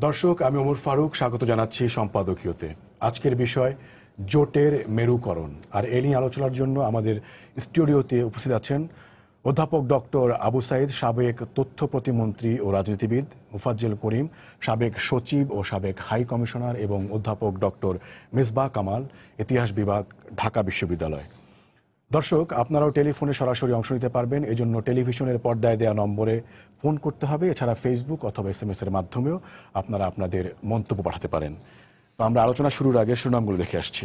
দর্শক, আমি ওমর ফারুক, স্বাগত জানাচ্ছি সম্পাদকীয়তে। আজকের বিষয় জোটের মেরুকরণ। আর এ নিয়ে আলোচনার জন্য আমাদের স্টুডিওতে উপস্থিত আছেন অধ্যাপক ডক্টর আবু সাইদ, সাবেক তথ্য প্রতিমন্ত্রী ও রাজনীতিবিদ; মুফাজ্জল করিম, সাবেক সচিব ও সাবেক হাই কমিশনার; এবং অধ্যাপক ডক্টর মিসবাহ কামাল, ইতিহাস বিভাগ, ঢাকা বিশ্ববিদ্যালয়। দর্শক, আপনারাও টেলিফোনে সরাসরি অংশ নিতে পারবেন। এজন্য টেলিভিশনের পর্দায় দেওয়া নম্বরে ফোন করতে হবে। এছাড়া ফেসবুক অথবা SMS এর মাধ্যমেও আপনারা আপনাদের মন্তব্য পাঠাতে পারেন। তো আমরা আলোচনা শুরুর আগে শিরোনামগুলো দেখে আসছি।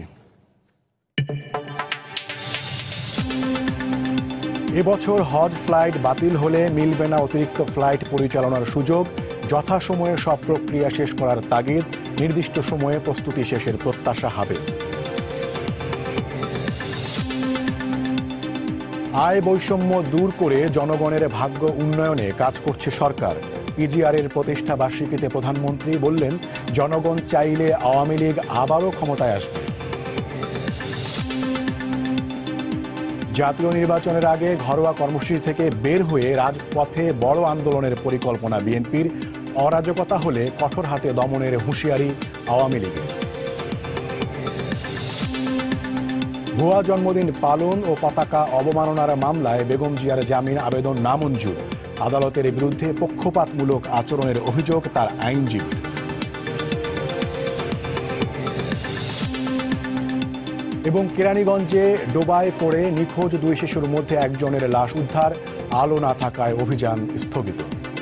এবছর হজ ফ্লাইট বাতিল হলে মিলবে না অতিরিক্ত ফ্লাইট পরিচালনার সুযোগ। যথাসময়ে সব প্রক্রিয়া শেষ করার তাগিদ। নির্দিষ্ট সময়ে প্রস্তুতি শেষের প্রত্যাশা হবে। আয় বৈষম্য দূর করে জনগণের ভাগ্য উন্নয়নে কাজ করছে সরকার। পিজিআরের প্রতিষ্ঠা বার্ষিকীতে প্রধানমন্ত্রী বললেন, জনগণ চাইলে আওয়ামী লীগ আবারও ক্ষমতায় আসবে। জাতীয় নির্বাচনের আগে ঘরোয়া কর্মসূচি থেকে বের হয়ে রাজপথে বড় আন্দোলনের পরিকল্পনা বিএনপির। অরাজকতা হলে কঠোর হাতে দমনের হুঁশিয়ারি আওয়ামী লীগের। ভুয়া জন্মদিন পালন ও পতাকা অবমাননার মামলায় বেগম জিয়ার জামিন আবেদন নামঞ্জুর। আদালতের বিরুদ্ধে পক্ষপাতমূলক আচরণের অভিযোগ তার আইনজীবী। এবং কেরানীগঞ্জে ডোবায় পড়ে নিখোঁজ 2 শিশুর মধ্যে একজনের লাশ উদ্ধার। আলো না থাকায় অভিযান স্থগিত।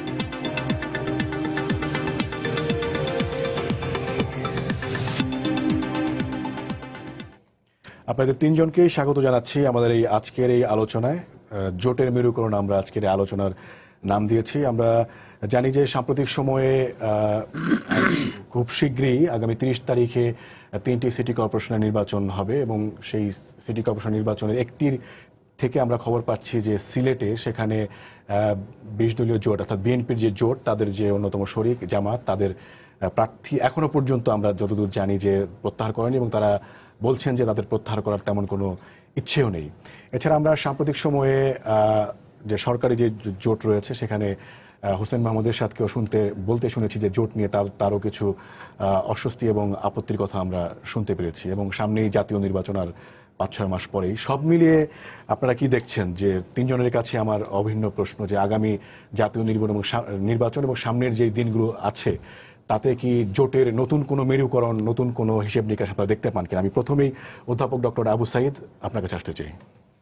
আপনাদের তিনজনকেই স্বাগত জানাচ্ছি আমাদের এই আজকের এই আলোচনায়। জোটের মেরুকরণ আমরা আজকের আলোচনার নাম দিয়েছি। আমরা জানি যে সাম্প্রতিক সময়ে খুব শীঘ্রই আগামী 30 তারিখে 3টি সিটি কর্পোরেশনের নির্বাচন হবে এবং সেই সিটি কর্পোরেশন নির্বাচনের একটির থেকে আমরা খবর পাচ্ছি যে সিলেটে সেখানে 20 দলীয় জোট অর্থাৎ বিএনপির যে জোট, তাদের যে অন্যতম শরিক জামাত, তাদের প্রার্থী এখনো পর্যন্ত আমরা যতদূর জানি যে প্রত্যাহার করেনি এবং তারা বলছেন যে তাদের প্রত্যাহার করার তেমন কোনো ইচ্ছেও নেই। এছাড়া আমরা সাম্প্রতিক সময়ে যে সরকারি যে জোট রয়েছে সেখানে হোসেন মাহমুদ এরশাদকেও বলতে শুনেছি যে জোট নিয়ে তারও কিছু অস্বস্তি এবং আপত্তির কথা আমরা শুনতে পেরেছি। এবং সামনেই জাতীয় নির্বাচন আর 5-6 মাস পরেই। সব মিলিয়ে আপনারা কি দেখছেন? যে তিনজনের কাছে আমার অভিন্ন প্রশ্ন যে আগামী জাতীয় নির্বাচন এবং সামনের যে দিনগুলো আছে তাতে কি জোটের নতুন কোনো মেরুকরণ, নতুন কোনো হিসেব নিকাশ আপনারা দেখতে পান কিনা? আমি প্রথমেই অধ্যাপক ডক্টর আবু সাইদ আপনার কাছে আসতে চাই।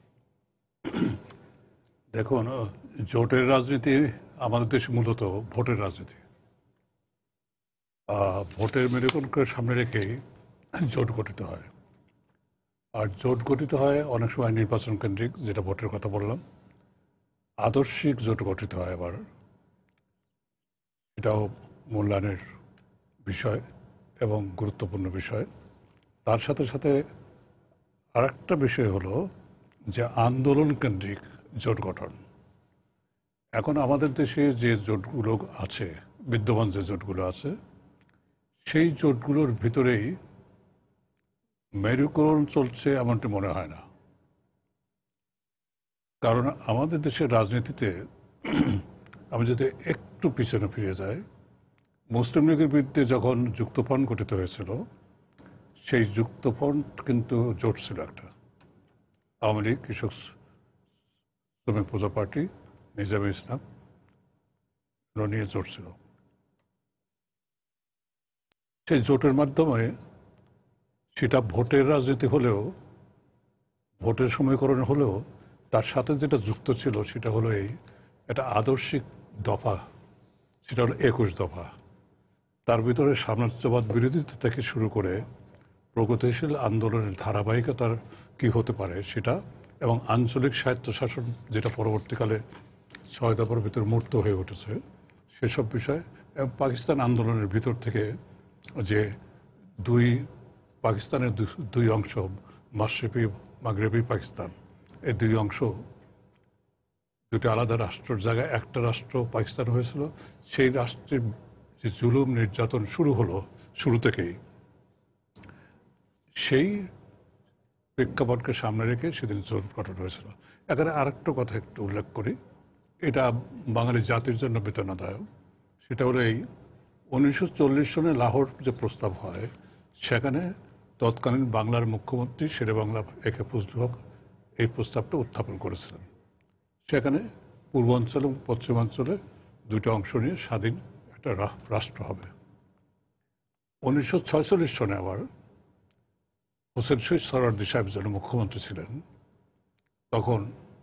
দেখুন, জোটের রাজনীতি আমাদের দেশে মূলত ভোটের রাজনীতি। ভোটের মেরুকরণকে সামনে রেখেই জোট গঠিত হয়। আর জোট গঠিত হয় অনেক সময় নির্বাচন কেন্দ্রিক, যেটা ভোটের কথা বললাম। আদর্শিক জোট গঠিত হয় আবার, এটাও মূল্যায়নের বিষয় এবং গুরুত্বপূর্ণ বিষয়। তার সাথে সাথে আরেকটা বিষয় হলো যে আন্দোলন কেন্দ্রিক জোট গঠন। এখন আমাদের দেশে যে জোটগুলো আছে, বিদ্যমান যে জোটগুলো আছে, সেই জোটগুলোর ভিতরেই মেরুকরণ চলছে এমনটি মনে হয় না। কারণ আমাদের দেশের রাজনীতিতে আমি যদি একটু পিছনে ফিরে যাই, মুসলিম লীগের বিরুদ্ধে যখন যুক্তফ্রন্ট গঠিত হয়েছিল, সেই যুক্তফ্রন্ট কিন্তু জোট ছিল একটা। আওয়ামী লীগ, কৃষক শ্রমিক প্রজা পার্টি, নিজামে ইসলাম নিয়ে জোট ছিল। সেই জোটের মাধ্যমে সেটা ভোটের রাজনীতি হলেও, ভোটের সমীকরণ হলেও, তার সাথে যেটা যুক্ত ছিল সেটা হলো একটা আদর্শিক দফা, সেটা হলো 21 দফা। তার ভিতরে সাম্রাজ্যবাদ বিরোধিতা থেকে শুরু করে প্রগতিশীল আন্দোলনের ধারাবাহিকতার কি হতে পারে সেটা, এবং আঞ্চলিক স্বায়ত্তশাসন যেটা পরবর্তীকালে 6 দফার ভিতরে মূর্ত হয়ে উঠেছে, সেসব বিষয়। এবং পাকিস্তান আন্দোলনের ভিতর থেকে যে পাকিস্তানের দুই অংশ, মাগরেবি পাকিস্তান, এই দুই অংশ, দুটি আলাদা রাষ্ট্রের জায়গায় একটা রাষ্ট্র পাকিস্তান হয়েছিল। সেই রাষ্ট্রের যে জুলুম নির্যাতন শুরু হলো শুরু থেকেই, সেই প্রেক্ষাপটকে সামনে রেখে সেদিন জোট গঠন হয়েছিল। এখানে আরেকটা কথা একটু উল্লেখ করি, এটা বাঙালি জাতির জন্য বেদনাদায়ক। সেটা হলো 1940 সনে লাহোর যে প্রস্তাব হয় সেখানে তৎকালীন বাংলার মুখ্যমন্ত্রী শেরে বাংলা একে ফজলুল হক এই প্রস্তাবটা উত্থাপন করেছিলেন। সেখানে পূর্বাঞ্চল এবং পশ্চিমাঞ্চলে দুটো অংশ নিয়ে স্বাধীন একটা রাষ্ট্র হবে। 1946 সনে আবার হোসেন শহীদ সোহরাওয়ার্দী সাহেব যেন মুখ্যমন্ত্রী ছিলেন, তখন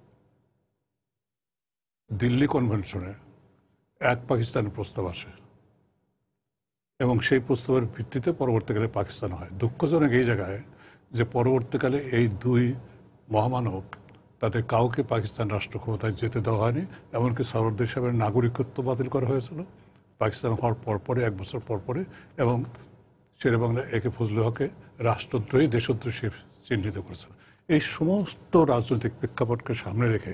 দিল্লি কনভেনশনে এক পাকিস্তানের প্রস্তাব আসে এবং সেই প্রস্তাবের ভিত্তিতে পরবর্তীকালে পাকিস্তান হয়। দুঃখজনক এই জায়গায় যে পরবর্তীকালে এই দুই মহামানব তাদের কাউকে পাকিস্তান রাষ্ট্র ক্ষমতায় যেতে দেওয়া হয়নি, এমনকি সোহরাওয়ার্দী সাহেবের নাগরিকত্ব বাতিল করা হয়েছিল পাকিস্তান হওয়ার পরপরে, এক বছর পরপরে, এবং শেরে বাংলা একে ফজলুল হককে রাষ্ট্রদ্রোহী, দেশদ্রোহী চিহ্নিত করেছিল। এই সমস্ত রাজনৈতিক প্রেক্ষাপটকে সামনে রেখে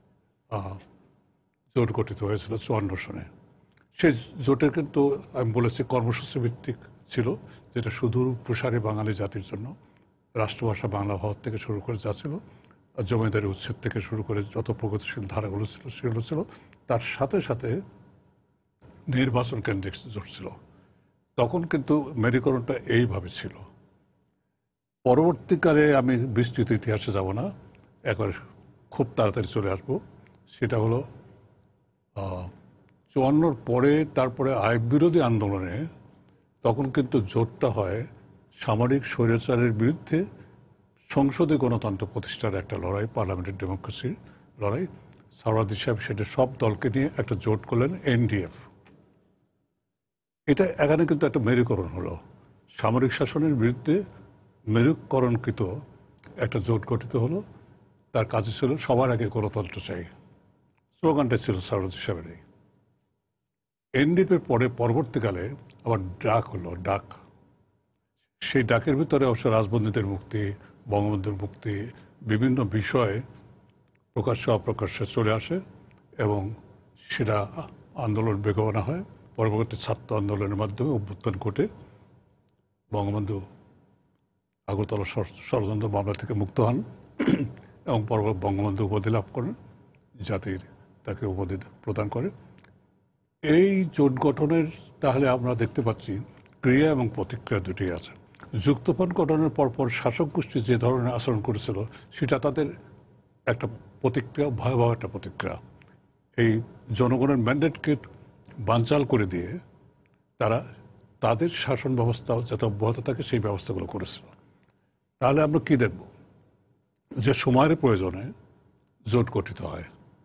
জোট গঠিত হয়েছিল 54 সনে। সেই জোটের কিন্তু আমি বলেছি কর্মসূচি ভিত্তিক ছিল, যেটা সুদূর প্রসারী বাঙালি জাতির জন্য রাষ্ট্রভাষা বাংলা হওয়ার থেকে শুরু করে যা ছিল, জমিদারি উচ্ছেদ থেকে শুরু করে যত প্রগতিশীল ধারাগুলো ছিল সেগুলো ছিল, তার সাথে সাথে নির্বাচন কেন্দ্রিক জোট ছিল। তখন কিন্তু মেরুকরণটা এইভাবে ছিল। পরবর্তীকালে আমি বিস্তৃত ইতিহাসে যাব না, একবার খুব তাড়াতাড়ি চলে আসবো। সেটা হলো 54 পরে, তারপরে আইন বিরোধী আন্দোলনে তখন কিন্তু জোটটা হয় সামরিক স্বৈরাচারের বিরুদ্ধে সংসদে গণতন্ত্র প্রতিষ্ঠার একটা লড়াই, পার্লামেন্টের ডেমোক্রেসির লড়াই। সোহরাওয়ার্দী সাহেব সেটা সব দলকে নিয়ে একটা জোট করলেন, এনডিএফ। এটা এখানে কিন্তু একটা মেরুকরণ হলো, সামরিক শাসনের বিরুদ্ধে মেরুকরণকৃত একটা জোট গঠিত হলো। তার কাজ ছিল সবার আগে গণতন্ত্র চাই, স্লোগানটা ছিল সোহরাওয়ার্দী সাহেবের। এনডিএফের পরে পরবর্তীকালে আবার ডাক হলো, ডাক। সেই ডাকের ভিতরে অবশ্য রাজবন্দীদের মুক্তি, বঙ্গবন্ধুর মুক্তি, বিভিন্ন বিষয়ে প্রকাশ্য অপ্রকাশ্যে চলে আসে এবং সেটা আন্দোলন বেগবানা হয়। পরবর্তী ছাত্র আন্দোলনের মাধ্যমে অভ্যুত্থান ঘটে বঙ্গবন্ধু আগরতলা ষড়যন্ত্র মামলা থেকে মুক্ত হন এবং পরবর্তী বঙ্গবন্ধু উপাধি লাভ করেন, জাতির তাকে উপাধি প্রদান করে। এই জোট গঠনের তাহলে আমরা দেখতে পাচ্ছি ক্রিয়া এবং প্রতিক্রিয়া দুটি আছে। যুক্তফ্রন্ট গঠনের পরপর শাসক গোষ্ঠী যে ধরনের আচরণ করেছিল সেটা তাদের একটা প্রতিক্রিয়া, ভয়াবহ একটা প্রতিক্রিয়া। এই জনগণের ম্যান্ডেটকে বানচাল করে দিয়ে তারা তাদের শাসন ব্যবস্থা যাতে অব্যাহত থাকে সেই ব্যবস্থাগুলো করেছিল। তাহলে আমরা কি দেখব, যে সময়ের প্রয়োজনে জোট গঠিত হয়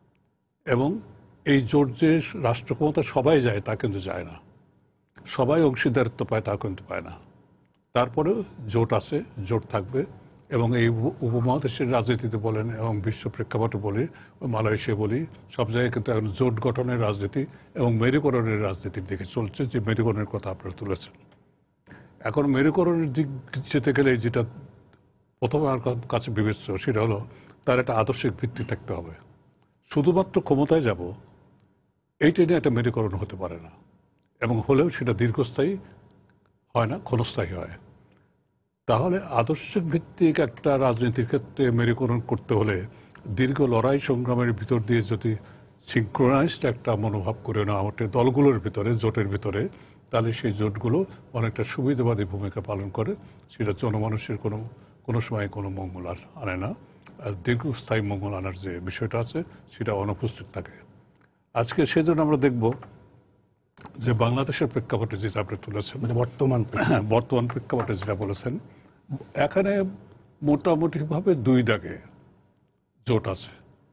এবং এই জোট যে রাষ্ট্র ক্ষমতা সবাই যায় তা কিন্তু যায় না, সবাই অংশীদারিত্ব পায় তা কিন্তু পায় না। তারপরেও জোট আছে, জোট থাকবে এবং এই উপমহাদেশের রাজনীতিতে বলেন এবং বিশ্ব প্রেক্ষাপটে বলি, মালয়েশিয়া বলি, সব জায়গায় কিন্তু এখন জোট গঠনের রাজনীতি এবং মেরুকরণের রাজনীতির দিকে চলছে, যে মেরুকরণের কথা আপনারা তুলেছেন। এখন মেরুকরণের দিক যেতে গেলে যেটা প্রথমে আমার কাছে বিবেচ্য সেটা হলো তার একটা আদর্শিক ভিত্তি থাকতে হবে। শুধুমাত্র ক্ষমতায় যাব এইটা নিয়ে একটা মেরুকরণ হতে পারে না, এবং হলেও সেটা দীর্ঘস্থায়ী হয় না, ক্ষণস্থায়ী হয়। তাহলে আদর্শিক ভিত্তিক একটা রাজনীতির ক্ষেত্রে মেরুকরণ করতে হলে দীর্ঘ লড়াই সংগ্রামের ভিতর দিয়ে যদি সিনক্রোনাইজড একটা মনোভাব করে নেওয়া ওঠে দলগুলোর ভিতরে, জোটের ভিতরে, তাহলে সেই জোটগুলো অনেকটা সুবিধাবাদী ভূমিকা পালন করে। সেটা জনমানুষের কোনো সময় কোনো মঙ্গল আনে না, দীর্ঘস্থায়ী মঙ্গল আনার যে বিষয়টা আছে সেটা অনুপস্থিত থাকে। আজকে সেজন্য আমরা দেখব যে বাংলাদেশের প্রেক্ষাপটে যেটা আপনি তুলেছেন, মানে বর্তমান প্রেক্ষাপটে যেটা বলেছেন, এখানে মোটামুটিভাবে দুই দাগে জোট আছে।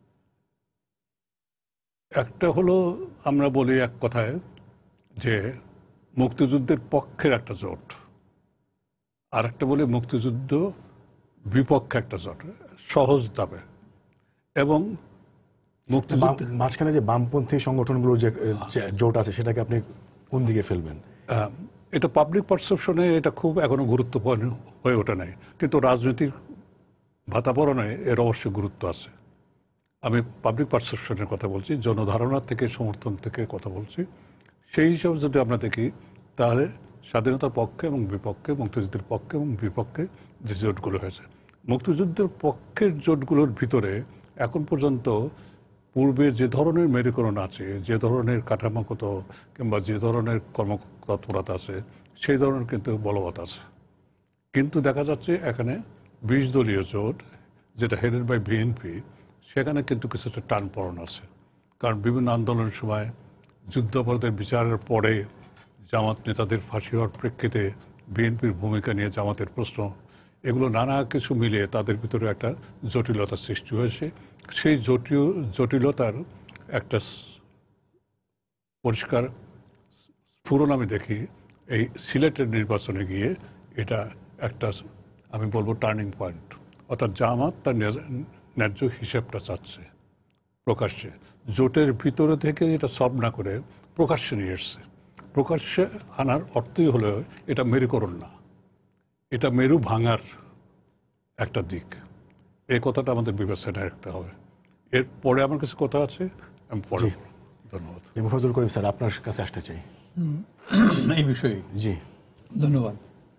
একটা হলো আমরা বলি এক কথায় যে মুক্তিযুদ্ধের পক্ষের একটা জোট, আর একটা বলি মুক্তিযুদ্ধ বিপক্ষে একটা জোট, সহজ দাবে। এবং মাঝখানে যে বামপন্থী সংগঠনগুলোর যে জোট আছে সেটাকে আপনি কোন দিকে ফেলবেন? এটা পাবলিক পারসেপশনে এটা খুব এখনো গুরুত্বপূর্ণ হয়ে ওঠে নাই, কিন্তু রাজনৈতিক বাতাবরণে এর অবশ্যই গুরুত্ব আছে। আমি পাবলিক পারসেপশনের কথা বলছি, জনধারণা থেকে, সমর্থন থেকে কথা বলছি। সেই হিসাবে যদি আমরা দেখি তাহলে স্বাধীনতার পক্ষে এবং বিপক্ষে, মুক্তিযুদ্ধের পক্ষে এবং বিপক্ষে যে জোটগুলো হয়েছে, মুক্তিযুদ্ধের পক্ষের জোটগুলোর ভিতরে এখন পর্যন্ত পূর্বে যে ধরনের মেরুকরণ আছে, যে ধরনের কাঠামোগত কিংবা যে ধরনের কর্মতৎপরতা আছে, সেই ধরনের কিন্তু বলবৎ আছে। কিন্তু দেখা যাচ্ছে এখানে 20 দলীয় জোট, যেটা হেডেড বাই বিএনপি, সেখানে কিন্তু কিছুটা টানপড়ন আছে। কারণ বিভিন্ন আন্দোলনের সময় যুদ্ধাপরাধের বিচারের পরে জামাত নেতাদের ফাঁসি হওয়ার প্রেক্ষিতে বিএনপির ভূমিকা নিয়ে জামাতের প্রশ্ন, এগুলো নানা কিছু মিলিয়ে তাদের ভিতরে একটা জটিলতা সৃষ্টি হয়েছে। সেই জটিলতার একটা পরিষ্কার স্ফুরণ আমি দেখি এই সিলেটের নির্বাচনে গিয়ে। এটা একটা, আমি বলবো, টার্নিং পয়েন্ট। অর্থাৎ জামাত তার ন্যায্য হিসেবটা চাচ্ছে প্রকাশ্যে, জোটের ভিতরে থেকে এটা সব না করে প্রকাশ্যে নিয়ে এসছে। প্রকাশ্যে আনার অর্থই হলো এটা মেরুকরণ না, এটা মেরু ভাঙার একটা দিক। এই কথাটা আমাদের বিবেচনায় রাখতে হবে। এরপরে আমার কাছে কথা আছে, আমি পরে। ধন্যবাদ। মুফাজ্জল করিম স্যার, আপনার কাছে আসতে চাই এই বিষয়ে। জি, ধন্যবাদ।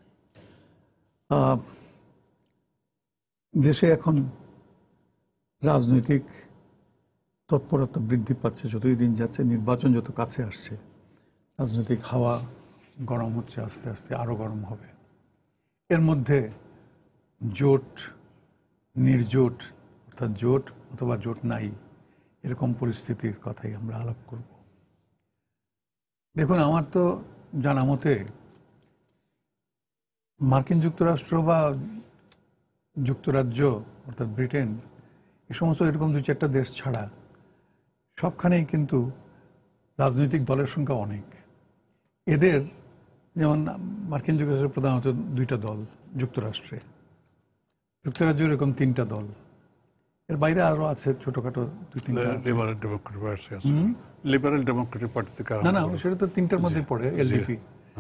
দেশে এখন রাজনৈতিক তৎপরতা বৃদ্ধি পাচ্ছে, যতই দিন যাচ্ছে, নির্বাচন যত কাছে আসছে, রাজনৈতিক হাওয়া গরম হচ্ছে, আস্তে আস্তে আরো গরম হবে। এর মধ্যে জোট, নির্জোট, অর্থাৎ জোট অথবা জোট নাই, এরকম পরিস্থিতির কথাই আমরা আলাপ করব। দেখুন, আমার তো জানা মতে মার্কিন যুক্তরাষ্ট্র বা যুক্তরাজ্য অর্থাৎ ব্রিটেন, এই সমস্ত এরকম 2-4টা দেশ ছাড়া সবখানেই কিন্তু রাজনৈতিক দলের সংখ্যা অনেক। এদের যেমন মার্কিন যুক্তরাষ্ট্রে প্রধানত 2টা দল, যুক্তরাজ্যে এরকম 3টা দল, এর বাইরে আরো আছে ছোটখাটো 2-3টা। লিবারেল ডেমোক্রেটিক পার্টি আছে, লিবারেল ডেমোক্রেটিক পার্টি থেকে না, সেটা তো 3টার মধ্যে পড়ে, এলডিপি।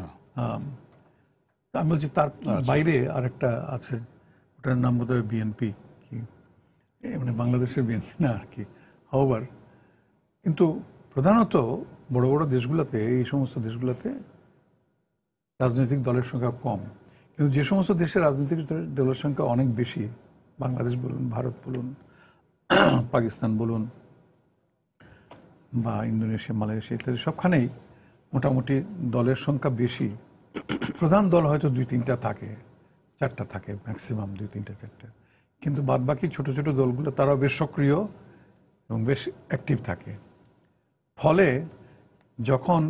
আমি বলছি তার বাইরে আরেকটা আছে, ওটার নাম বোধ হয় বিএনপি, কি মানে বাংলাদেশের বিএনপি না আর কি। হাওয়ার কিন্তু প্রধানত বড় বড় দেশগুলোতে, এই সমস্ত দেশগুলোতে রাজনৈতিক দলের সংখ্যা কম। কিন্তু যে সমস্ত দেশের রাজনৈতিক দলের সংখ্যা অনেক বেশি, বাংলাদেশ বলুন, ভারত বলুন, পাকিস্তান বলুন, বা ইন্দোনেশিয়া, মালয়েশিয়া ইত্যাদি, সবখানেই মোটামুটি দলের সংখ্যা বেশি। প্রধান দল হয়তো 2-3টা থাকে, 4টা থাকে ম্যাক্সিমাম, 2-3-4টা। কিন্তু বাদ বাকি ছোট ছোট দলগুলো তারাও বেশ সক্রিয় এবং বেশ অ্যাক্টিভ থাকে। ফলে যখন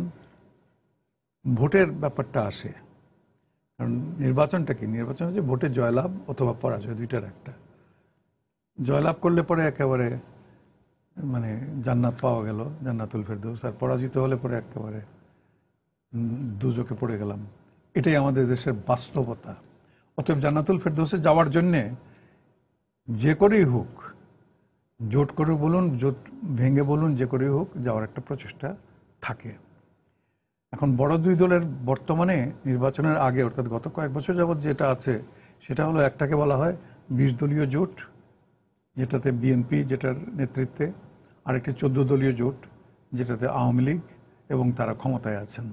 ভোটের ব্যাপারটা আসে, কারণ নির্বাচনটা কি, নির্বাচন হচ্ছে ভোটে জয়লাভ অথবা পরাজয়, 2টার একটা। জয়লাভ করলে পরে একেবারে মানে জান্নাত পাওয়া গেল, জান্নাতুল ফেরদৌস, আর পরাজিত হলে পরে একেবারে দুজকে পড়ে গেলাম। এটাই আমাদের দেশের বাস্তবতা। অতএব জান্নাতুল ফেরদৌসে যাওয়ার জন্যে যে করেই হোক, জোট করে বলুন, জোট ভেঙে বলুন, যে করেই হোক যাওয়ার একটা প্রচেষ্টা থাকে। এখন বড় 2 দলের বর্তমানে নির্বাচনের আগে, অর্থাৎ গত কয়েক বছর যাবৎ যেটা আছে, সেটা হলো, একটাকে বলা হয় 20 দলীয় জোট, যেটাতে বিএনপি যেটার নেতৃত্বে, আরেকটি 14 দলীয় জোট, যেটাতে আওয়ামী লীগ এবং তারা ক্ষমতায় আছেন।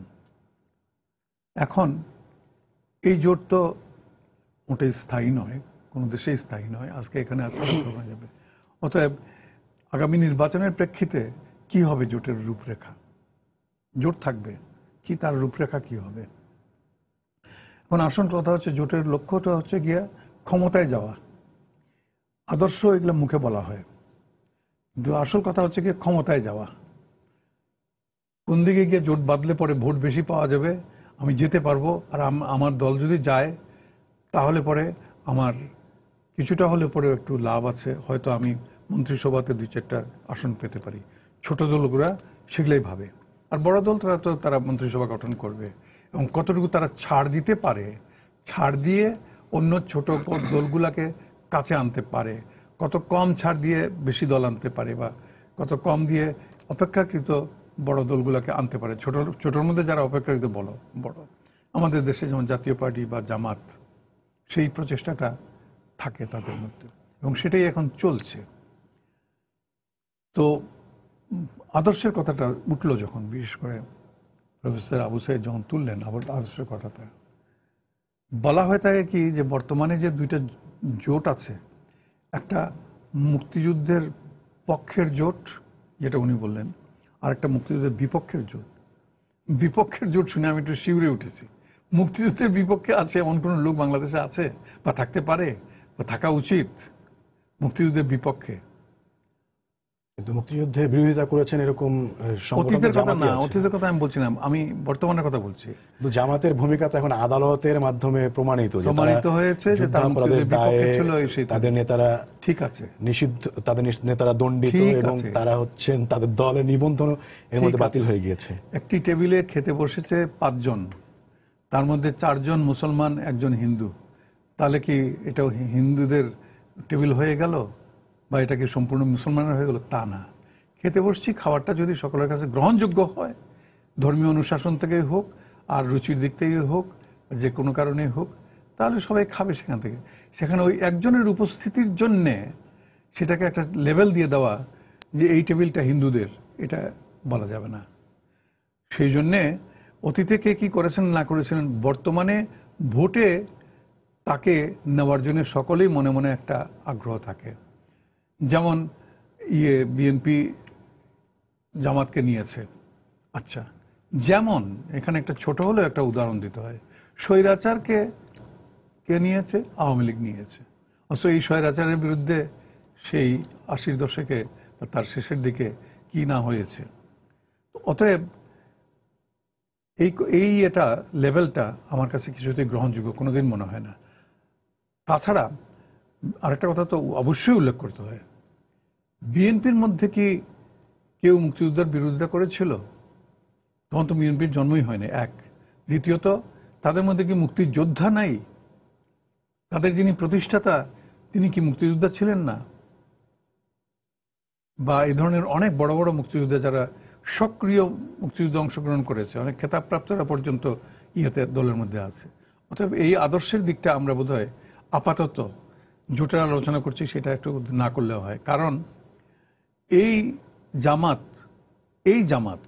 এখন এই জোট তো মোটেই স্থায়ী নয়, কোনো দেশেই স্থায়ী নয়। আজকে এখানে আছে, কমে যাবে। অতএব আগামী নির্বাচনের প্রেক্ষিতে কি হবে জোটের রূপরেখা? জোট থাকবে কি, তার রূপরেখা কি হবে? এখন আসল কথা হচ্ছে, জোটের লক্ষ্যটা হচ্ছে গিয়া ক্ষমতায় যাওয়া। আদর্শ এগুলো মুখে বলা হয়, কিন্তু আসল কথা হচ্ছে গিয়ে ক্ষমতায় যাওয়া। কোন দিকে গিয়ে জোট বাঁধলে পরে ভোট বেশি পাওয়া যাবে, আমি যেতে পারবো, আর আমার দল যদি যায় তাহলে পরে আমার কিছুটা হলে পরে একটু লাভ আছে, হয়তো আমি মন্ত্রিসভাতে 2-4টা আসন পেতে পারি। ছোট দলগুলা সেগুলোই ভাবে। আর বড় দল তারা মন্ত্রিসভা গঠন করবে, এবং কতটুকু তারা ছাড় দিতে পারে, ছাড় দিয়ে অন্য ছোট দলগুলাকে কাছে আনতে পারে, কত কম ছাড় দিয়ে বেশি দল আনতে পারে, বা কত কম দিয়ে অপেক্ষাকৃত বড় দলগুলোকে আনতে পারে। ছোটর মধ্যে যারা অপেক্ষাকৃত বড়, আমাদের দেশে যেমন জাতীয় পার্টি বা জামাত, সেই প্রচেষ্টাটা থাকে তাদের মধ্যে, এবং সেটাই এখন চলছে। তো আদর্শের কথাটা উঠলো যখন, বিশেষ করে প্রফেসর আবু সাইদ যখন তুললেন আদর্শের কথাটা, বলা হয়ে থাকে কি, যে বর্তমানে যে 2টা জোট আছে, একটা মুক্তিযুদ্ধের পক্ষের জোট যেটা উনি বললেন, আর একটা মুক্তিযুদ্ধের বিপক্ষের জোট। বিপক্ষের জোট শুনে আমি একটু শিউরে উঠেছি। মুক্তিযুদ্ধের বিপক্ষে আছে এমন কোনো লোক বাংলাদেশে আছে, বা থাকতে পারে, বা থাকা উচিত মুক্তিযুদ্ধের বিপক্ষে? কিন্তু মুক্তিযুদ্ধের বিরোধিতা করেছেন এরকম অতীতের কথা না, অতীতের কথা আমি বলছি না, আমি বর্তমানের কথা বলছি। কিন্তু জামাতের ভূমিকা তো এখন আদালতের মাধ্যমে প্রমাণিত হয়েছে যে তারা মুক্তিযুদ্ধের বিপক্ষে ছিল। তাদের নেতারা ঠিক আছে, নিষিদ্ধ, তাদের নেতারা দণ্ডিত, এবং তারা হচ্ছেন, তাদের দলের নিবন্ধন এর মধ্যে বাতিল হয়ে গিয়েছে। একটি টেবিলে খেতে বসেছে 5 জন, তার মধ্যে 4 জন মুসলমান, 1 জন হিন্দু। তাহলে কি এটা হিন্দুদের টেবিল হয়ে গেল, বা এটা কি সম্পূর্ণ মুসলমানের হয়ে গেল? তা না। খেতে বসছি, খাবারটা যদি সকলের কাছে গ্রহণযোগ্য হয়, ধর্মীয় অনুশাসন থেকেই হোক আর রুচির দিক থেকেই হোক, যে কোনো কারণেই হোক, তাহলে সবাই খাবে সেখান থেকে। সেখানে ওই একজনের উপস্থিতির জন্যে সেটাকে একটা লেভেল দিয়ে দেওয়া যে এই টেবিলটা হিন্দুদের, এটা বলা যাবে না। সেই জন্যে অতীতে কে কী করেছেন না করেছিলেন, বর্তমানে ভোটে তাকে নেওয়ার জন্য সকলেই মনে মনে একটা আগ্রহ থাকে। যেমন বিএনপি জামাতকে নিয়েছে, আচ্ছা, যেমন এখানে একটা ছোট হলেও একটা উদাহরণ দিতে হয়। স্বৈরাচারকে কে নিয়েছে? আওয়ামী লীগ নিয়েছে। অথচ এই স্বৈরাচারের বিরুদ্ধে সেই 80-র দশকে বা তার শেষের দিকে কি না হয়েছে। অতএব এটা লেভেলটা আমার কাছে কিছুতেই গ্রহণযোগ্য কোনোদিন মনে হয় না। তাছাড়া আরেকটা কথা তো অবশ্যই উল্লেখ করতে হয়, বিএনপির মধ্যে কি কেউ মুক্তিযুদ্ধের বিরোধিতা করেছিল? তখন তো বিএনপির জন্মই হয়নি, এক। দ্বিতীয়ত, তাদের মধ্যে কি মুক্তিযোদ্ধা নাই? তাদের যিনি প্রতিষ্ঠাতা, তিনি কি মুক্তিযোদ্ধা ছিলেন না? বা এই ধরনের অনেক বড় বড় মুক্তিযুদ্ধে যারা সক্রিয় মুক্তিযুদ্ধে অংশগ্রহণ করেছে, অনেক খেতাবপ্রাপ্তরা পর্যন্ত দলের মধ্যে আছে। অতএব এই আদর্শের দিকটা আমরা বোধহয় আপাতত জোটের আলোচনা করছি, সেটা একটু না করলেও হয়। কারণ এই জামাত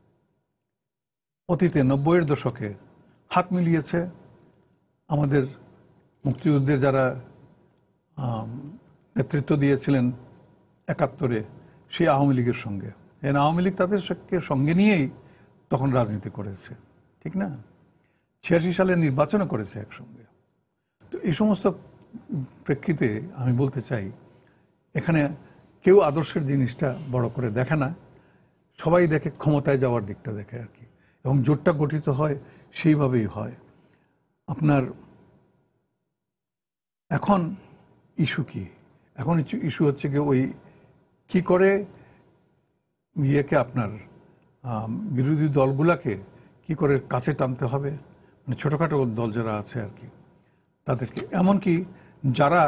অতীতে 90-এর দশকে হাত মিলিয়েছে আমাদের মুক্তিযুদ্ধের যারা নেতৃত্ব দিয়েছিলেন 71-এ, সেই আওয়ামী লীগের সঙ্গে। আওয়ামী লীগ তাদেরকে সঙ্গে নিয়েই তখন রাজনীতি করেছে, ঠিক না? 86 সালে নির্বাচনও করেছে একসঙ্গে। তো এই সমস্ত প্রেক্ষিতে আমি বলতে চাই, এখানে কেউ আদর্শের জিনিসটা বড় করে দেখে না, সবাই দেখে ক্ষমতায় যাওয়ার দিকটা দেখে আর কি। এবং জোটটা গঠিত হয় সেইভাবেই হয়। আপনার এখন ইস্যু কি? এখন ইস্যু হচ্ছে কি, ওই কি করে আপনার বিরোধী দলগুলাকে কি করে কাছে টানতে হবে, মানে ছোটোখাটো দল যারা আছে আর কি, তাদেরকে, এমনকি যারা